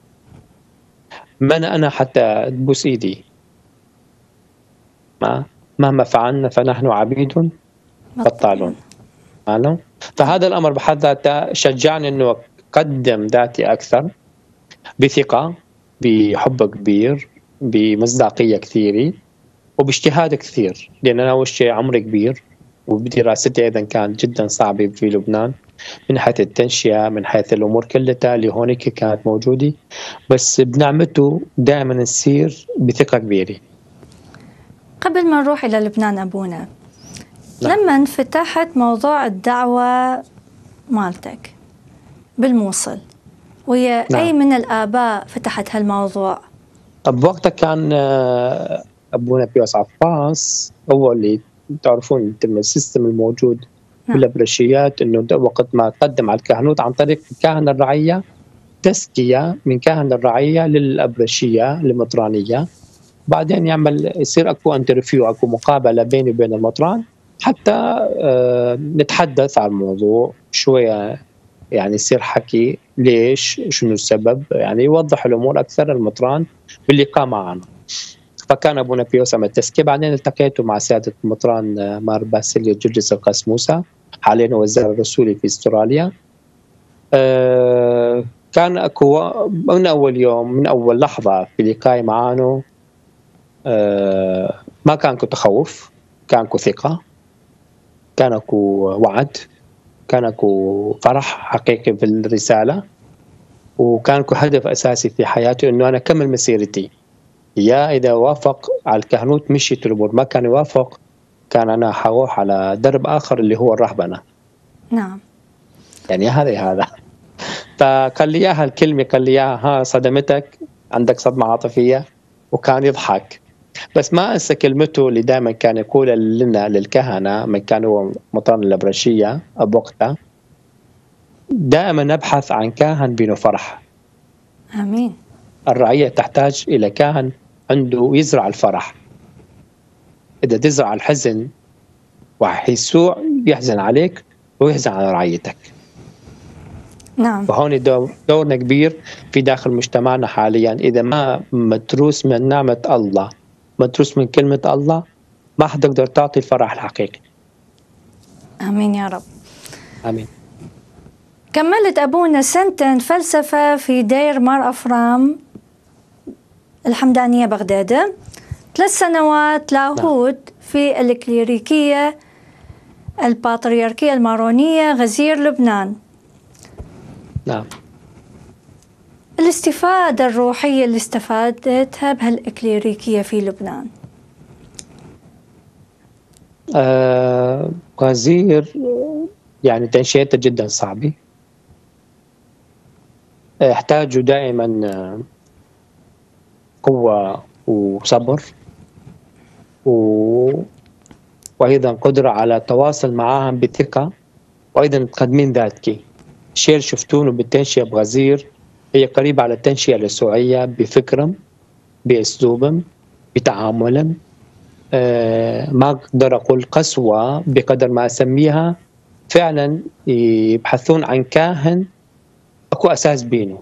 ما أنا أنا حتى تبوس إيدي، ما مهما فعلنا فنحن عبيد بطالون. فهذا الأمر بحد ذاته شجعني أنه أقدم ذاتي أكثر بثقة، بحب كبير، بمصداقية كثيرة، وباجتهاد كثير، لأن أنا أول شيء عمري كبير، ودراستي أيضا كانت جدا صعبة في لبنان من حيث التنشئة، من حيث الأمور كلها اللي هونيك كانت موجودة، بس بنعمته دائما نسير بثقة كبيرة. قبل ما نروح إلى لبنان أبونا، نعم. لما انفتحت موضوع الدعوة مالتك بالموصل، ويا نعم. أي من الآباء فتحت هالموضوع؟ بوقتها كان أبونا بيوس عفاص هو اللي تعرفون السيستم الموجود نعم. بالأبرشيات، إنه وقت ما قدم على الكهنوت عن طريق كاهن الرعية تزكية من كاهن الرعية للأبرشية المطرانية، بعدين يعمل يصير أكو انترفيو، أكو مقابلة بيني وبين المطران حتى آه نتحدث عن الموضوع شوية، يعني يصير حكي ليش، شنو السبب، يعني يوضح الأمور أكثر المطران باللقاء معنا. فكان أبونا بيوس عمل تزكية. بعدين التقيته مع سيادة المطران مار باسيليو جرجس القس موسى، حاليا وزير الرسولي في استراليا. آه كان أكو من أول يوم، من أول لحظة في لقائي معانه آه ما كان كو تخوف، كان كو ثقة، كان كو وعد، كان كو فرح حقيقي في الرسالة، وكان كو هدف أساسي في حياته إنه أنا أكمل مسيرتي. يا إذا وافق على الكهنوت مشيت الأمور، ما كان يوافق كان أنا حروح على درب آخر اللي هو الرهبنة. نعم. يعني هذا هذا فقال لي إياها الكلمة، قال لي إياها ها صدمتك، عندك صدمة عاطفية، وكان يضحك. بس ما أنسى كلمته اللي دائما كان يقول لنا للكهنة من كان هو مطران الأبرشية بوقتها، دائما نبحث عن كاهن بينه فرح. آمين. الرعية تحتاج إلى كاهن عنده يزرع الفرح. إذا تزرع الحزن واحد يسوع يحزن عليك ويحزن على رعيتك. نعم. وهون دور دورنا كبير في داخل مجتمعنا حاليا. إذا ما متروس من نعمة الله، متروس من كلمة الله، ما حتقدر تعطي الفرح الحقيقي. آمين يا رب. آمين. كملت أبونا سنتين فلسفة في دير مار أفرام الحمدانية بغداد، ثلاث سنوات لاهوت نعم. في الكليريكية البطريركية المارونية غزير لبنان. نعم. الاستفادة الروحية اللي استفادتها بهالإكليريكية في لبنان. آه غزير يعني تنشئتها جدا صعبة، يحتاجوا دائما قوة وصبر و... وأيضا قدرة على التواصل معهم بثقة، وأيضا تقدمين ذاتك. الشيء شفتونه بالتنشئة بغزير هي قريبة على التنشئة اليسوعية بفكرهم، بأسلوبهم، بتعاملهم. آه ما أقدر أقول قسوة بقدر ما أسميها، فعلا يبحثون عن كاهن أكو أساس بينه،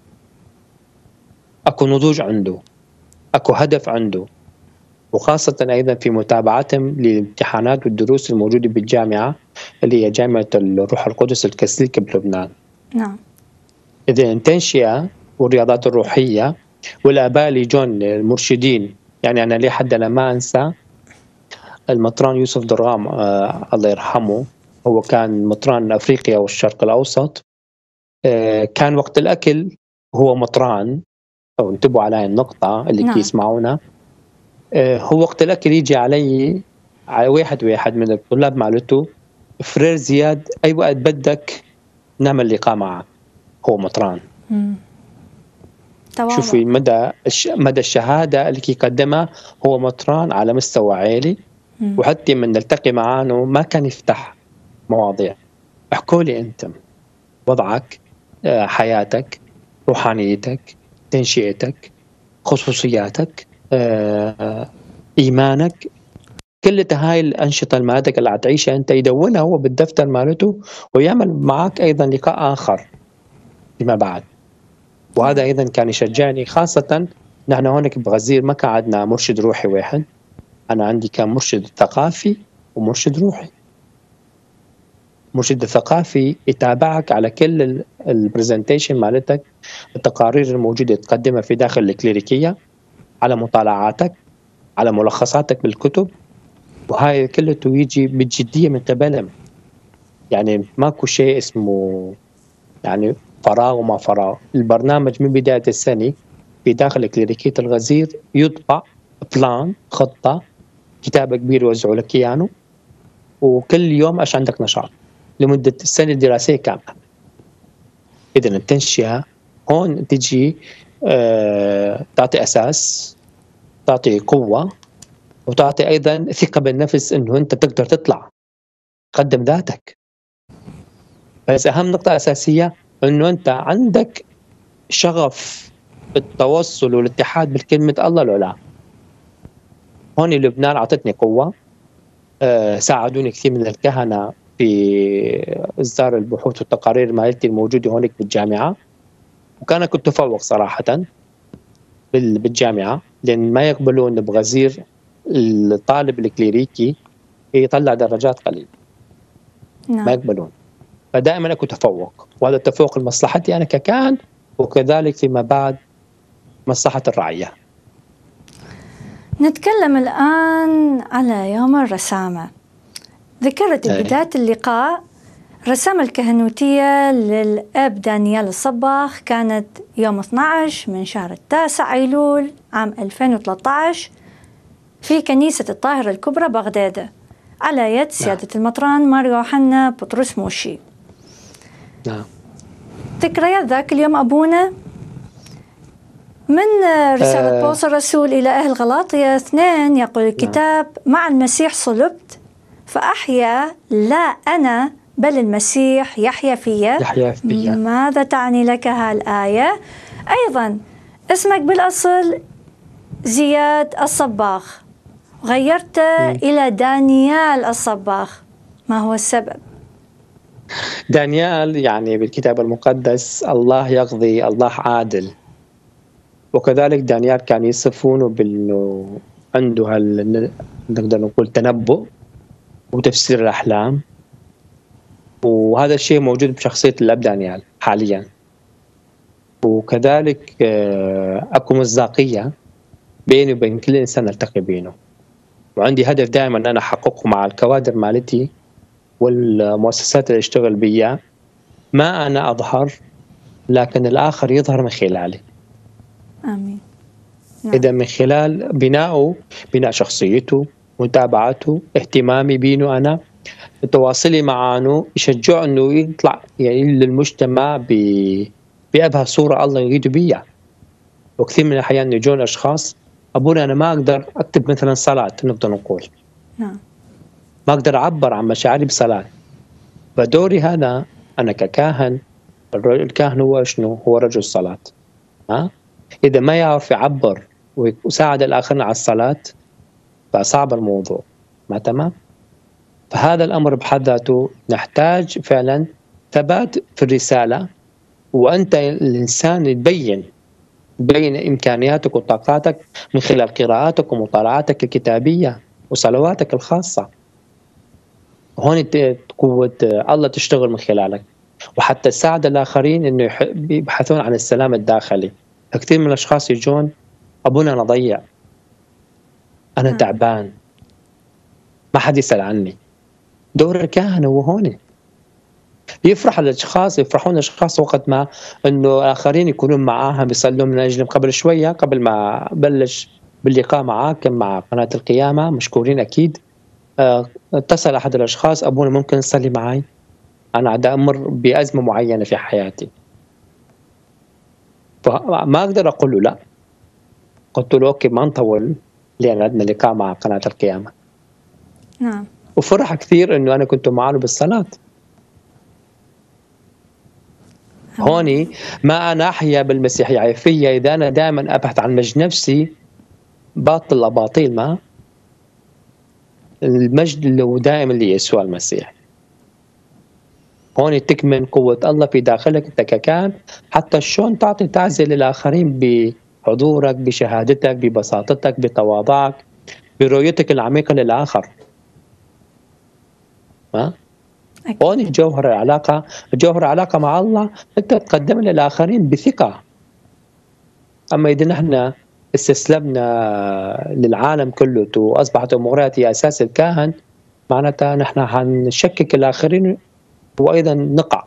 أكو نضوج عنده، أكو هدف عنده، وخاصة أيضا في متابعتهم للامتحانات والدروس الموجودة بالجامعة اللي هي جامعة الروح القدس الكاثوليكية بلبنان. نعم. إذا التنشئة والرياضات الروحية والآباء اللي جون المرشدين، يعني أنا لي حد لما أنسى المطران يوسف درغام آه الله يرحمه، هو كان مطران أفريقيا والشرق الأوسط. آه كان وقت الأكل هو مطران، أو انتبهوا على هاي النقطة اللي نعم. يسمعونا. آه هو وقت الأكل يجي علي على واحد واحد من الطلاب مالته، فرير زياد أي وقت بدك نعمل لقاء معك، هو مطران. شوفي مدى مدى الشهادة اللي يقدمها، هو مطران على مستوى عالي. مم. وحتى من نلتقي معانه ما كان يفتح مواضيع، احكوا لي أنت وضعك، حياتك، روحانيتك، تنشئتك، خصوصياتك، إيمانك، كل هاي الأنشطة المادك اللي هتعيشها أنت يدونها هو بالدفتر مالته، ويعمل معك أيضا لقاء آخر فيما بعد. وهذا أيضا كان يشجعني، خاصة نحن هونك بغزير ما كان عندنا مرشد روحي واحد، أنا عندي كان مرشد ثقافي ومرشد روحي. مرشد الثقافي يتابعك على كل البرزنتيشن مالتك، التقارير الموجودة تقدمها في داخل الكليريكية، على مطالعاتك، على ملخصاتك بالكتب، وهاي كله يجي بجدية من قبلهم. يعني ماكو شيء اسمه يعني فراغ وما فراغ. البرنامج من بداية السنة في داخل كليريكية الغزير يطبع بلان، خطة، كتاب كبير يوزعوا لك اياه، وكل يوم ايش عندك نشاط لمدة السنة الدراسية كاملة. إذا التنشئة هون تجي آه تعطي أساس، تعطي قوة، وتعطي أيضا ثقة بالنفس إنه أنت تقدر تطلع تقدم ذاتك. بس أهم نقطة أساسية إنه أنت عندك شغف التوصل والاتحاد بالكلمة الله العلا. هون لبنان عطتني قوة. آه ساعدوني كثير من الكهنة في إصدار البحوث والتقارير مالتي الموجودة هونك بالجامعة، وكان كنت أتفوق صراحة بالجامعة، لأن ما يقبلون بغزير الطالب الكليريكي يطلع درجات قليلة. نعم. ما يقبلون. فدائما أكون أتفوق، وهذا التفوق لمصلحتي أنا ككاهن، وكذلك فيما بعد مصلحة الرعية. نتكلم الآن على يوم الرسامة. ذكرت بداية اللقاء رسامة الكهنوتية للأب دانيال الصباغ كانت يوم اثني عشر من شهر التاسع أيلول عام ألفين وثلاثة عشر في كنيسة الطاهرة الكبرى بغداد على يد سيادة المطران مار يوحنا بطرس موشي. نعم. ذكريات ذاك اليوم أبونا من رسالة بولس الرسول إلى أهل غلاطية اثنين يقول الكتاب: مع المسيح صلبت فأحيا لا أنا بل المسيح يحيا فيا. يحيا فيا. ماذا تعني لك هالآية؟ أيضا اسمك بالأصل زياد الصباغ، غيرت م. إلى دانيال الصباغ، ما هو السبب؟ دانيال يعني بالكتاب المقدس الله يقضي، الله عادل، وكذلك دانيال كان يصفونه بأنه عنده هال نقدر نقول تنبؤ وتفسير الأحلام، وهذا الشيء موجود بشخصية الأب دانيال حاليا. وكذلك أكو مصداقية بيني وبين كل إنسان ألتقي بينه، وعندي هدف دائما أنا أحققه مع الكوادر مالتي والمؤسسات اللي اشتغل بيها. ما أنا أظهر لكن الآخر يظهر من خلالي. آمين. نعم. إذا من خلال بناؤه، بناء شخصيته، متابعته، اهتمامي بينه أنا، تواصلي معه، يشجعه إنه يطلع يعني للمجتمع بأبهى صورة الله يريد بيها. وكثير من الأحيان يجون أشخاص: أبونا أنا ما أقدر أكتب مثلا صلاة، نقدر نقول نعم. ما أقدر أعبر عن مشاعري بصلاة. فدوري هذا أنا ككاهن، الكاهن هو شنو؟ هو رجل صلاة. ها؟ إذا ما يعرف يعبر ويساعد الآخرين على الصلاة فصعب الموضوع. ما تمام؟ فهذا الأمر بحد ذاته نحتاج فعلا ثبات في الرسالة، وأنت الإنسان تبين تبين إمكانياتك وطاقاتك من خلال قراءاتك ومطالعاتك الكتابية وصلواتك الخاصة. هون قوة الله تشتغل من خلالك، وحتى تساعد الآخرين إنه يبحثون عن السلام الداخلي. كثير من الأشخاص يجون: أبونا أنا ضيع، أنا تعبان، ما حد يسأل عني. دور الكاهن هو هون. يفرح الأشخاص، يفرحون الأشخاص وقت ما إنه آخرين يكونون معاها بيصلون من أجلهم. قبل شوية قبل ما بلش باللقاء معاك مع قناة القيامة، مشكورين أكيد، اه اتصل أحد الأشخاص: أبونا ممكن تصلي معي؟ أنا عاد أمر بأزمة معينة في حياتي. فما أقدر أقول له لا. قلت له أوكي ما نطول لأن عندنا لقاء مع قناة القيامة. نعم. وفرح كثير إنه أنا كنت معه بالصلاة. هوني ما أنا أحيا بالمسيحية فيا إذا أنا دائما أبحث عن مجد نفسي، باطل أباطيل. ما المجد اللي هو دائما ليسوع المسيح. هون تكمن قوة الله في داخلك أنت ككاهن، حتى شلون تعطي تعزية للآخرين بحضورك، بشهادتك، ببساطتك، بتواضعك، برؤيتك العميقة للآخر. ها؟ هون جوهر العلاقة، جوهر العلاقة مع الله أنت تقدم للآخرين بثقة. أما إذا نحن استسلمنا للعالم كله وأصبحت أمورات هي أساس الكاهن، معناتها نحن حنشكك الآخرين وأيضا نقع.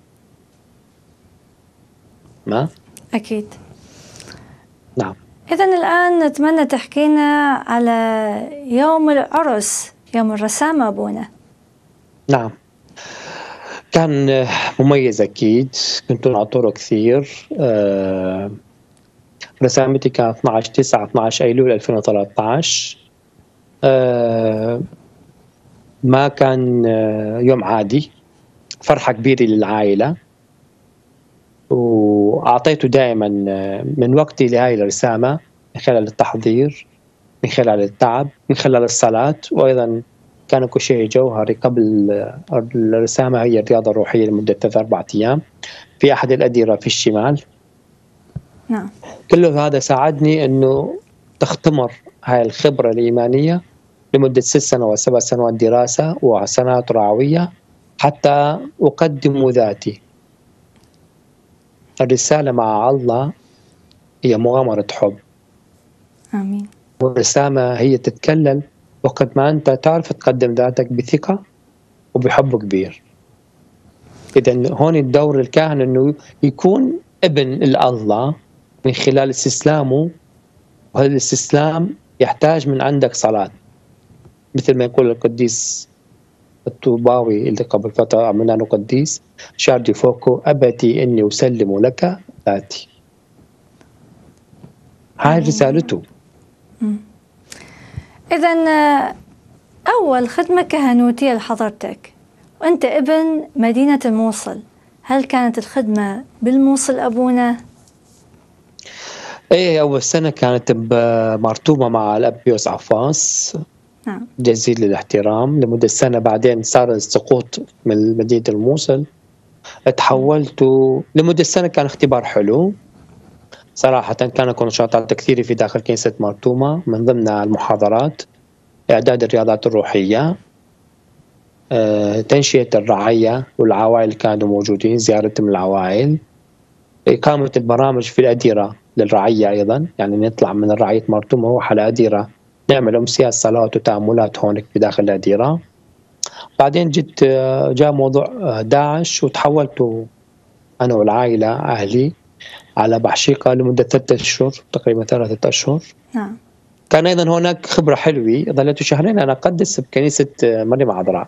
ما؟ أكيد. نعم. إذن الآن نتمنى تحكينا على يوم العرس، يوم الرسامة أبونا. نعم، كان مميز أكيد، كنت أعطره كثير. أه رسامتي كانت اثني عشر تسعة اثني عشر أيلول ألفين وثلاثة عشر. أه ما كان يوم عادي، فرحة كبيرة للعائلة، وأعطيته دائما من وقتي لهذه الرسامة من خلال التحضير، من خلال التعب، من خلال الصلاة، وأيضا كان كل شيء جوهري قبل الرسامة هي الرياضة الروحية لمدة ثلاث أربعة أيام في أحد الأديرة في الشمال. نعم. كل هذا ساعدني أنه تختمر هاي الخبرة الإيمانية لمدة ست سنوات سبع سنوات دراسة وسنوات رعوية حتى أقدم ذاتي. الرسالة مع الله هي مغامرة حب. آمين. والرسامة هي تتكلل وقت ما أنت تعرف تقدم ذاتك بثقة وبحب كبير. إذن هون الدور الكاهن أنه يكون ابن الله من خلال استسلامه، وهذا الاستسلام يحتاج من عندك صلاة، مثل ما يقول القديس الطوباوي اللي قبل فترة عملنا له قديس شاردي فوكو: أبتي إني أسلم لك ذاتي. هاي رسالته. إذن أول خدمة كهنوتية لحضرتك وأنت ابن مدينة الموصل، هل كانت الخدمة بالموصل أبونا؟ ايه، أول سنة كانت مرتوبة مع الأب بيوس عفاس. نعم. جزيل الاحترام لمدة سنة، بعدين صار السقوط من مدينة الموصل، تحولت لمدة سنة. كان اختبار حلو صراحة، كان يكون نشاطات كثيرة في داخل كنيسة مرتومة، من ضمنها المحاضرات، إعداد الرياضات الروحية، أه، تنشئة الرعاية والعوائل اللي كانوا موجودين، زيارتهم العوائل، إقامة البرامج في الأديرة للرعية أيضا، يعني نطلع من رعاية مرتومة نروح على أديرة نعمل أمسيات صلوات وتأملات هونك في داخل الأديرة. بعدين جيت جاء موضوع داعش وتحولت أنا والعائلة أهلي على بحشيقة لمدة ثلاثة أشهر تقريبا ثلاثة أشهر. نعم. كان أيضا هناك خبرة حلوة، ظلت شهرين أنا أقدس بكنيسة مريم عذراء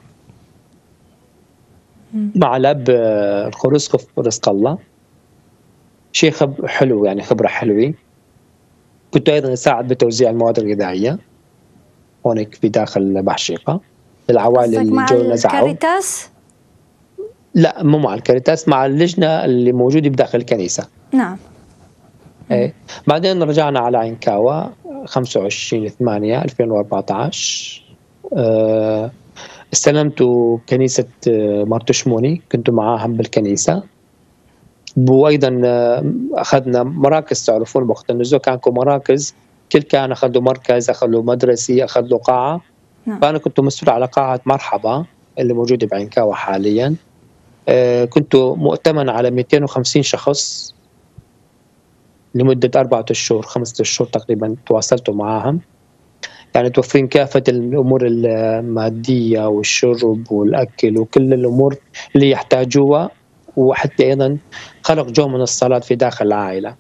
مع الأب الخرسقف رزق الله. شيء خب حلو، يعني خبرة حلوة. كنت أيضا أساعد بتوزيع المواد الغذائية هونك في داخل بحشيقة للعوائل اللي جو نزعوا. مع الكاريتاس؟ لا، مو مع الكاريتاس، مع اللجنة اللي موجودة بداخل الكنيسة. نعم. ايه. بعدين رجعنا على عينكاوى خمسة وعشرين ثمانية ألفين وأربعة عشر. أه استلمت كنيسة مرتشموني، كنت معاهم بالكنيسة. وأيضا أخذنا مراكز، تعرفون بوقت النزول كان مراكز، كل كان أخذ له مركز، أخذ له مدرسي، أخذ له قاعة. نعم. فأنا كنت مسؤول على قاعة مرحبا اللي موجودة بعينكاوى حاليا. أه كنت مؤتمن على مئتين وخمسين شخص لمدة أربعة أشهر خمسة أشهر تقريبا، تواصلت معهم، يعني توفرين كافة الأمور المادية والشرب والأكل وكل الأمور اللي يحتاجوها، وحتى أيضا خلق جو من الصلاة في داخل العائلة.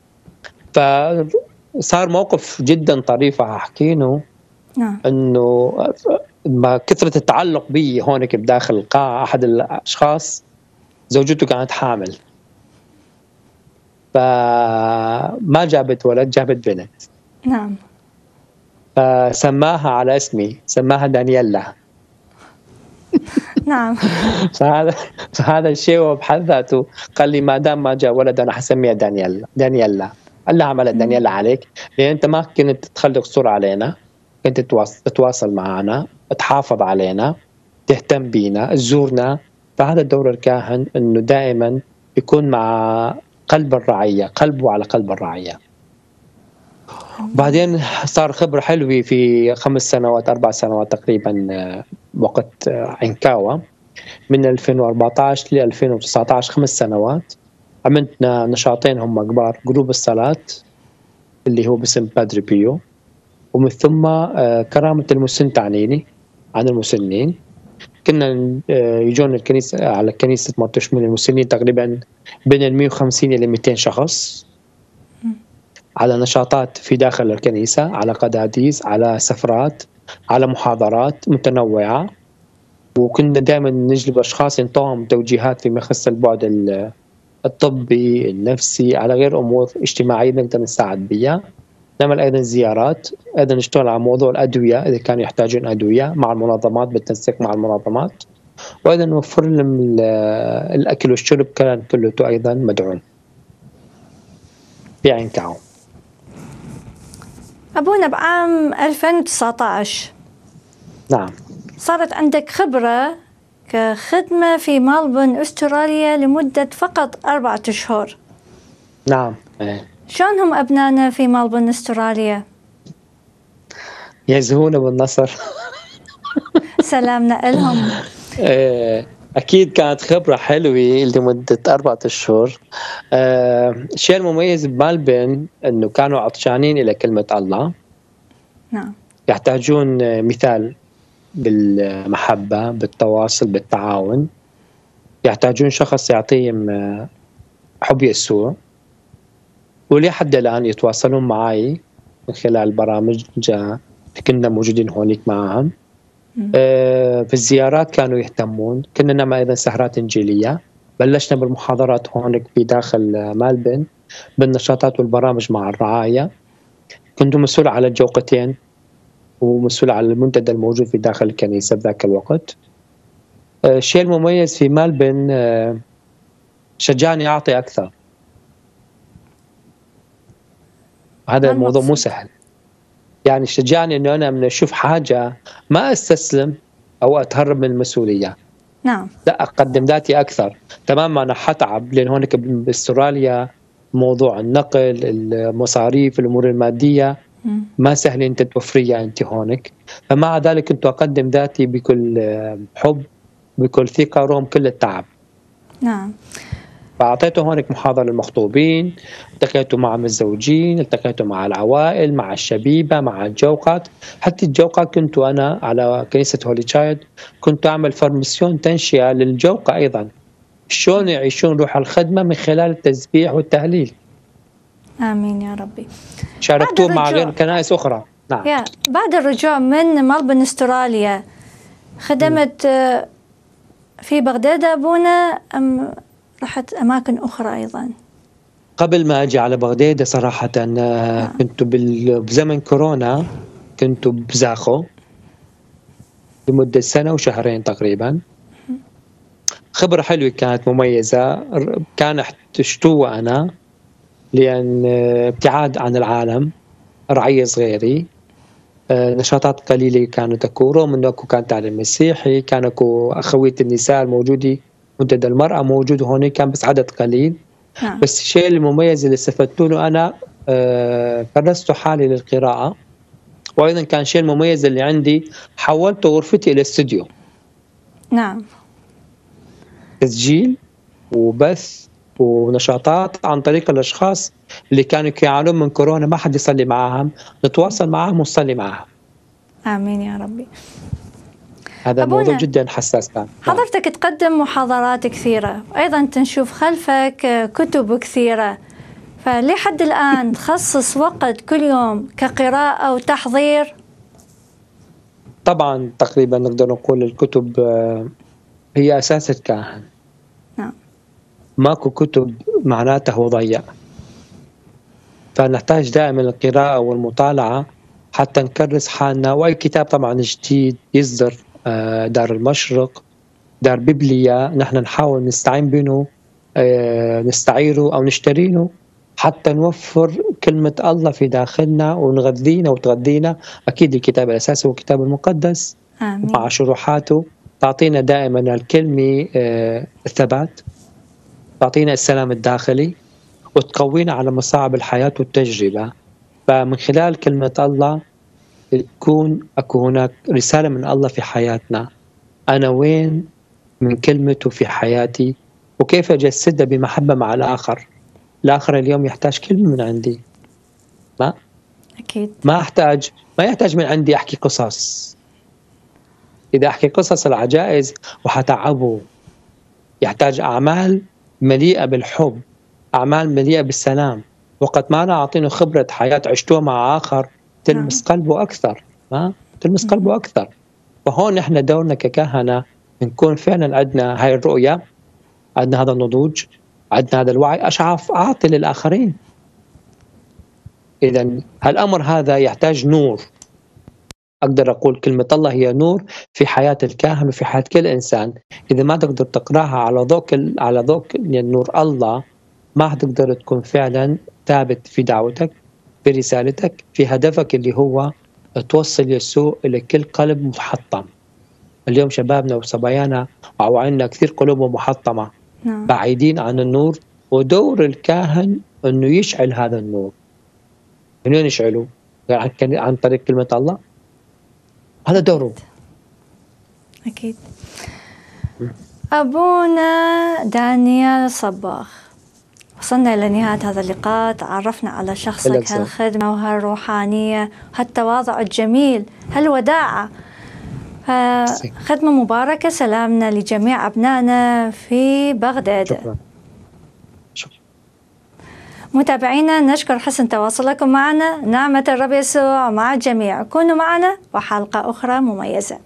فصار موقف جدا طريف أحكينه. نعم. أنه ما كثرة التعلق بي هونك بداخل القاعة، أحد الأشخاص زوجته كانت حامل، فما جابت ولد، جابت بنت. نعم. فسماها على اسمي، سماها دانييلا. نعم. فهذا فهذا الشيء وبحد ذاته قال لي ما دام ما جاء ولد انا حسميها دانييلا. دانييلا الله عملت دانييلا عليك، لان انت ما كنت تخلق صورة علينا، كنت تتواصل معنا، تحافظ علينا، تهتم بينا، تزورنا. فهذا دور الكاهن، انه دائما يكون مع قلب الرعية، قلبه على قلب الرعية. بعدين صار خبرة حلوة في خمس سنوات أربع سنوات تقريبا وقت عنكاوة، من ألفين وأربعة عشر ل ألفين وتسعة عشر، خمس سنوات عملنا نشاطين هم كبار: جروب الصلاة اللي هو باسم بادري بيو، ومن ثم كرامة المسن تعنيني عن المسنين. كنا يجون الكنيسة على كنيسة مرتش من المسنين تقريبا بين ال مئة وخمسين إلى مئتين شخص، على نشاطات في داخل الكنيسة، على قداديس، على سفرات، على محاضرات متنوعة. وكنا دائما نجلب أشخاص ينطوهم توجيهات فيما يخص البعد الطبي النفسي، على غير أمور اجتماعية نقدر نساعد بها. نعمل أيضا زيارات، أيضا نشتغل على موضوع الأدوية إذا كانوا يحتاجون أدوية مع المنظمات، بالتنسيق مع المنظمات، وأيضا نوفر لهم الأكل والشرب كان كله أيضا مدعوم في عنكاو. أبونا بعام ألفين وتسعة عشر نعم صارت عندك خبرة كخدمة في ملبورن أستراليا لمدة فقط أربعة أشهر. نعم. شلون هم أبنائنا في ملبورن أستراليا؟ يزهون بالنصر. سلامنا إلهم. أكيد كانت خبرة حلوة لمدة أربعة أشهر. الشيء المميز بملبورن أنه كانوا عطشانين إلى كلمة الله. نعم. يحتاجون مثال بالمحبة، بالتواصل، بالتعاون. يحتاجون شخص يعطيهم حب يسوع، ولحد الآن يتواصلون معي من خلال برامج كنا موجودين هونيك معهم. آه في الزيارات كانوا يهتمون. كنا نعمل أيضا سهرات إنجيلية. بلشنا بالمحاضرات هونيك في داخل ملبورن بالنشاطات والبرامج مع الرعاية. كنت مسؤول على الجوقتين ومسؤول على المنتدى الموجود في داخل الكنيسة بذاك الوقت. آه الشيء المميز في ملبورن آه شجعني أعطي أكثر. هذا الموضوع مو سهل، يعني شجعني انه انا من اشوف حاجه ما استسلم او اتهرب من المسؤوليه. نعم. لا، اقدم ذاتي اكثر. تمام، انا حتعب لان هونك باستراليا موضوع النقل، المصاريف، الامور الماديه م. ما سهل انت توفريها انت هونك. فمع ذلك كنت اقدم ذاتي بكل حب، بكل ثقه رغم كل التعب. نعم. فأعطيته هونك محاضرة للمخطوبين، التقيته مع الزوجين، التقيته مع العوائل، مع الشبيبة، مع الجوقات. حتى الجوقات كنت أنا على كنيسة هولي تشايلد كنت أعمل فرمسيون تنشئة للجوقة أيضا، شلون يعيشون روح الخدمة من خلال التسبيح والتهليل. آمين يا ربي. شاركتوه مع غير كنائس أخرى. نعم. يا بعد الرجوع من ملبورن أستراليا خدمت م. في بغداد أبونا أم رحت أماكن أخرى أيضا؟ قبل ما أجي على بغداد صراحة أنا كنت بزمن كورونا كنت بزاخو لمدة سنة وشهرين تقريبا. خبرة حلوة كانت مميزة. كان احتجتوه أنا لأن ابتعاد عن العالم، رعية صغيري، نشاطات قليلة كانت تكون، رغم أنه كان تعليم مسيحي، كان أخوية النساء الموجودة، منتدى المرأة موجود هون، كان بس عدد قليل. نعم. بس الشيء المميز اللي استفدت له أنا آه كرست حالي للقراءة، وأيضا كان شيء المميز اللي عندي حولت غرفتي إلى استوديو. نعم. تسجيل وبث ونشاطات عن طريق الأشخاص اللي كانوا يعانون من كورونا، ما حد يصلي معهم، نتواصل معهم ونصلي معهم. آمين يا ربي. هذا موضوع جدا حساس كان. حضرتك تقدم محاضرات كثيرة، أيضا تنشوف خلفك كتب كثيرة، فلحد الآن تخصص وقت كل يوم كقراءة وتحضير؟ طبعا تقريبا نقدر نقول الكتب هي أساس الكاهن. نعم. ماكو كتب معناته هو ضيع، فنحتاج دائما القراءة والمطالعة حتى نكرس حالنا. وأي كتاب طبعا جديد يصدر دار المشرق، دار بيبليا، نحن نحاول نستعين بينه، نستعيره أو نشترينه حتى نوفر كلمة الله في داخلنا ونغذينا وتغذينا. أكيد الكتاب الأساسي هو الكتاب المقدس. آمين. مع شروحاته تعطينا دائما الكلمة الثبات، تعطينا السلام الداخلي، وتقوينا على مصاعب الحياة والتجربة. فمن خلال كلمة الله تكون أكو هناك رسالة من الله في حياتنا، أنا وين من كلمته في حياتي وكيف أجسدها بمحبة مع الآخر. الآخر اليوم يحتاج كلمة من عندي، ما أكيد ما أحتاج ما يحتاج من عندي أحكي قصص. إذا أحكي قصص العجائز وحتعبه، يحتاج أعمال مليئة بالحب، أعمال مليئة بالسلام. وقت ما أنا أعطينه خبرة حياة عشتوها مع آخر تلمس قلبه أكثر، ما تلمس قلبه أكثر. فهون إحنا دورنا ككهنة نكون فعلا عندنا هاي الرؤية، عندنا هذا النضوج، عندنا هذا الوعي، أشعف أعطي للآخرين. إذا هالأمر هذا يحتاج نور. أقدر أقول كلمة الله هي نور في حياة الكاهن وفي حياة كل إنسان. إذا ما تقدر تقرأها على ضوء على ضوء نور الله، ما حتقدر تكون فعلا ثابت في دعوتك، في رسالتك، في هدفك اللي هو توصل يسوع إلى كل قلب محطم. اليوم شبابنا وصبايانا وعوائلنا كثير قلوبهم محطمة، نعم. بعيدين عن النور. ودور الكاهن أنه يشعل هذا النور. من وين يشعله؟ عن طريق كلمة الله. هذا دوره. أكيد. أبونا دانيال صباغ، وصلنا إلى نهاية هذا اللقاء. تعرفنا على شخصك، هالخدمة وهالروحانية وهالتواضع الجميل، هالوداعة. خدمة مباركة. سلامنا لجميع أبنائنا في بغداد. شكرا. شكرا. متابعينا، نشكر حسن تواصلكم معنا. نعمة الرب يسوع مع الجميع. كونوا معنا وحلقة أخرى مميزة.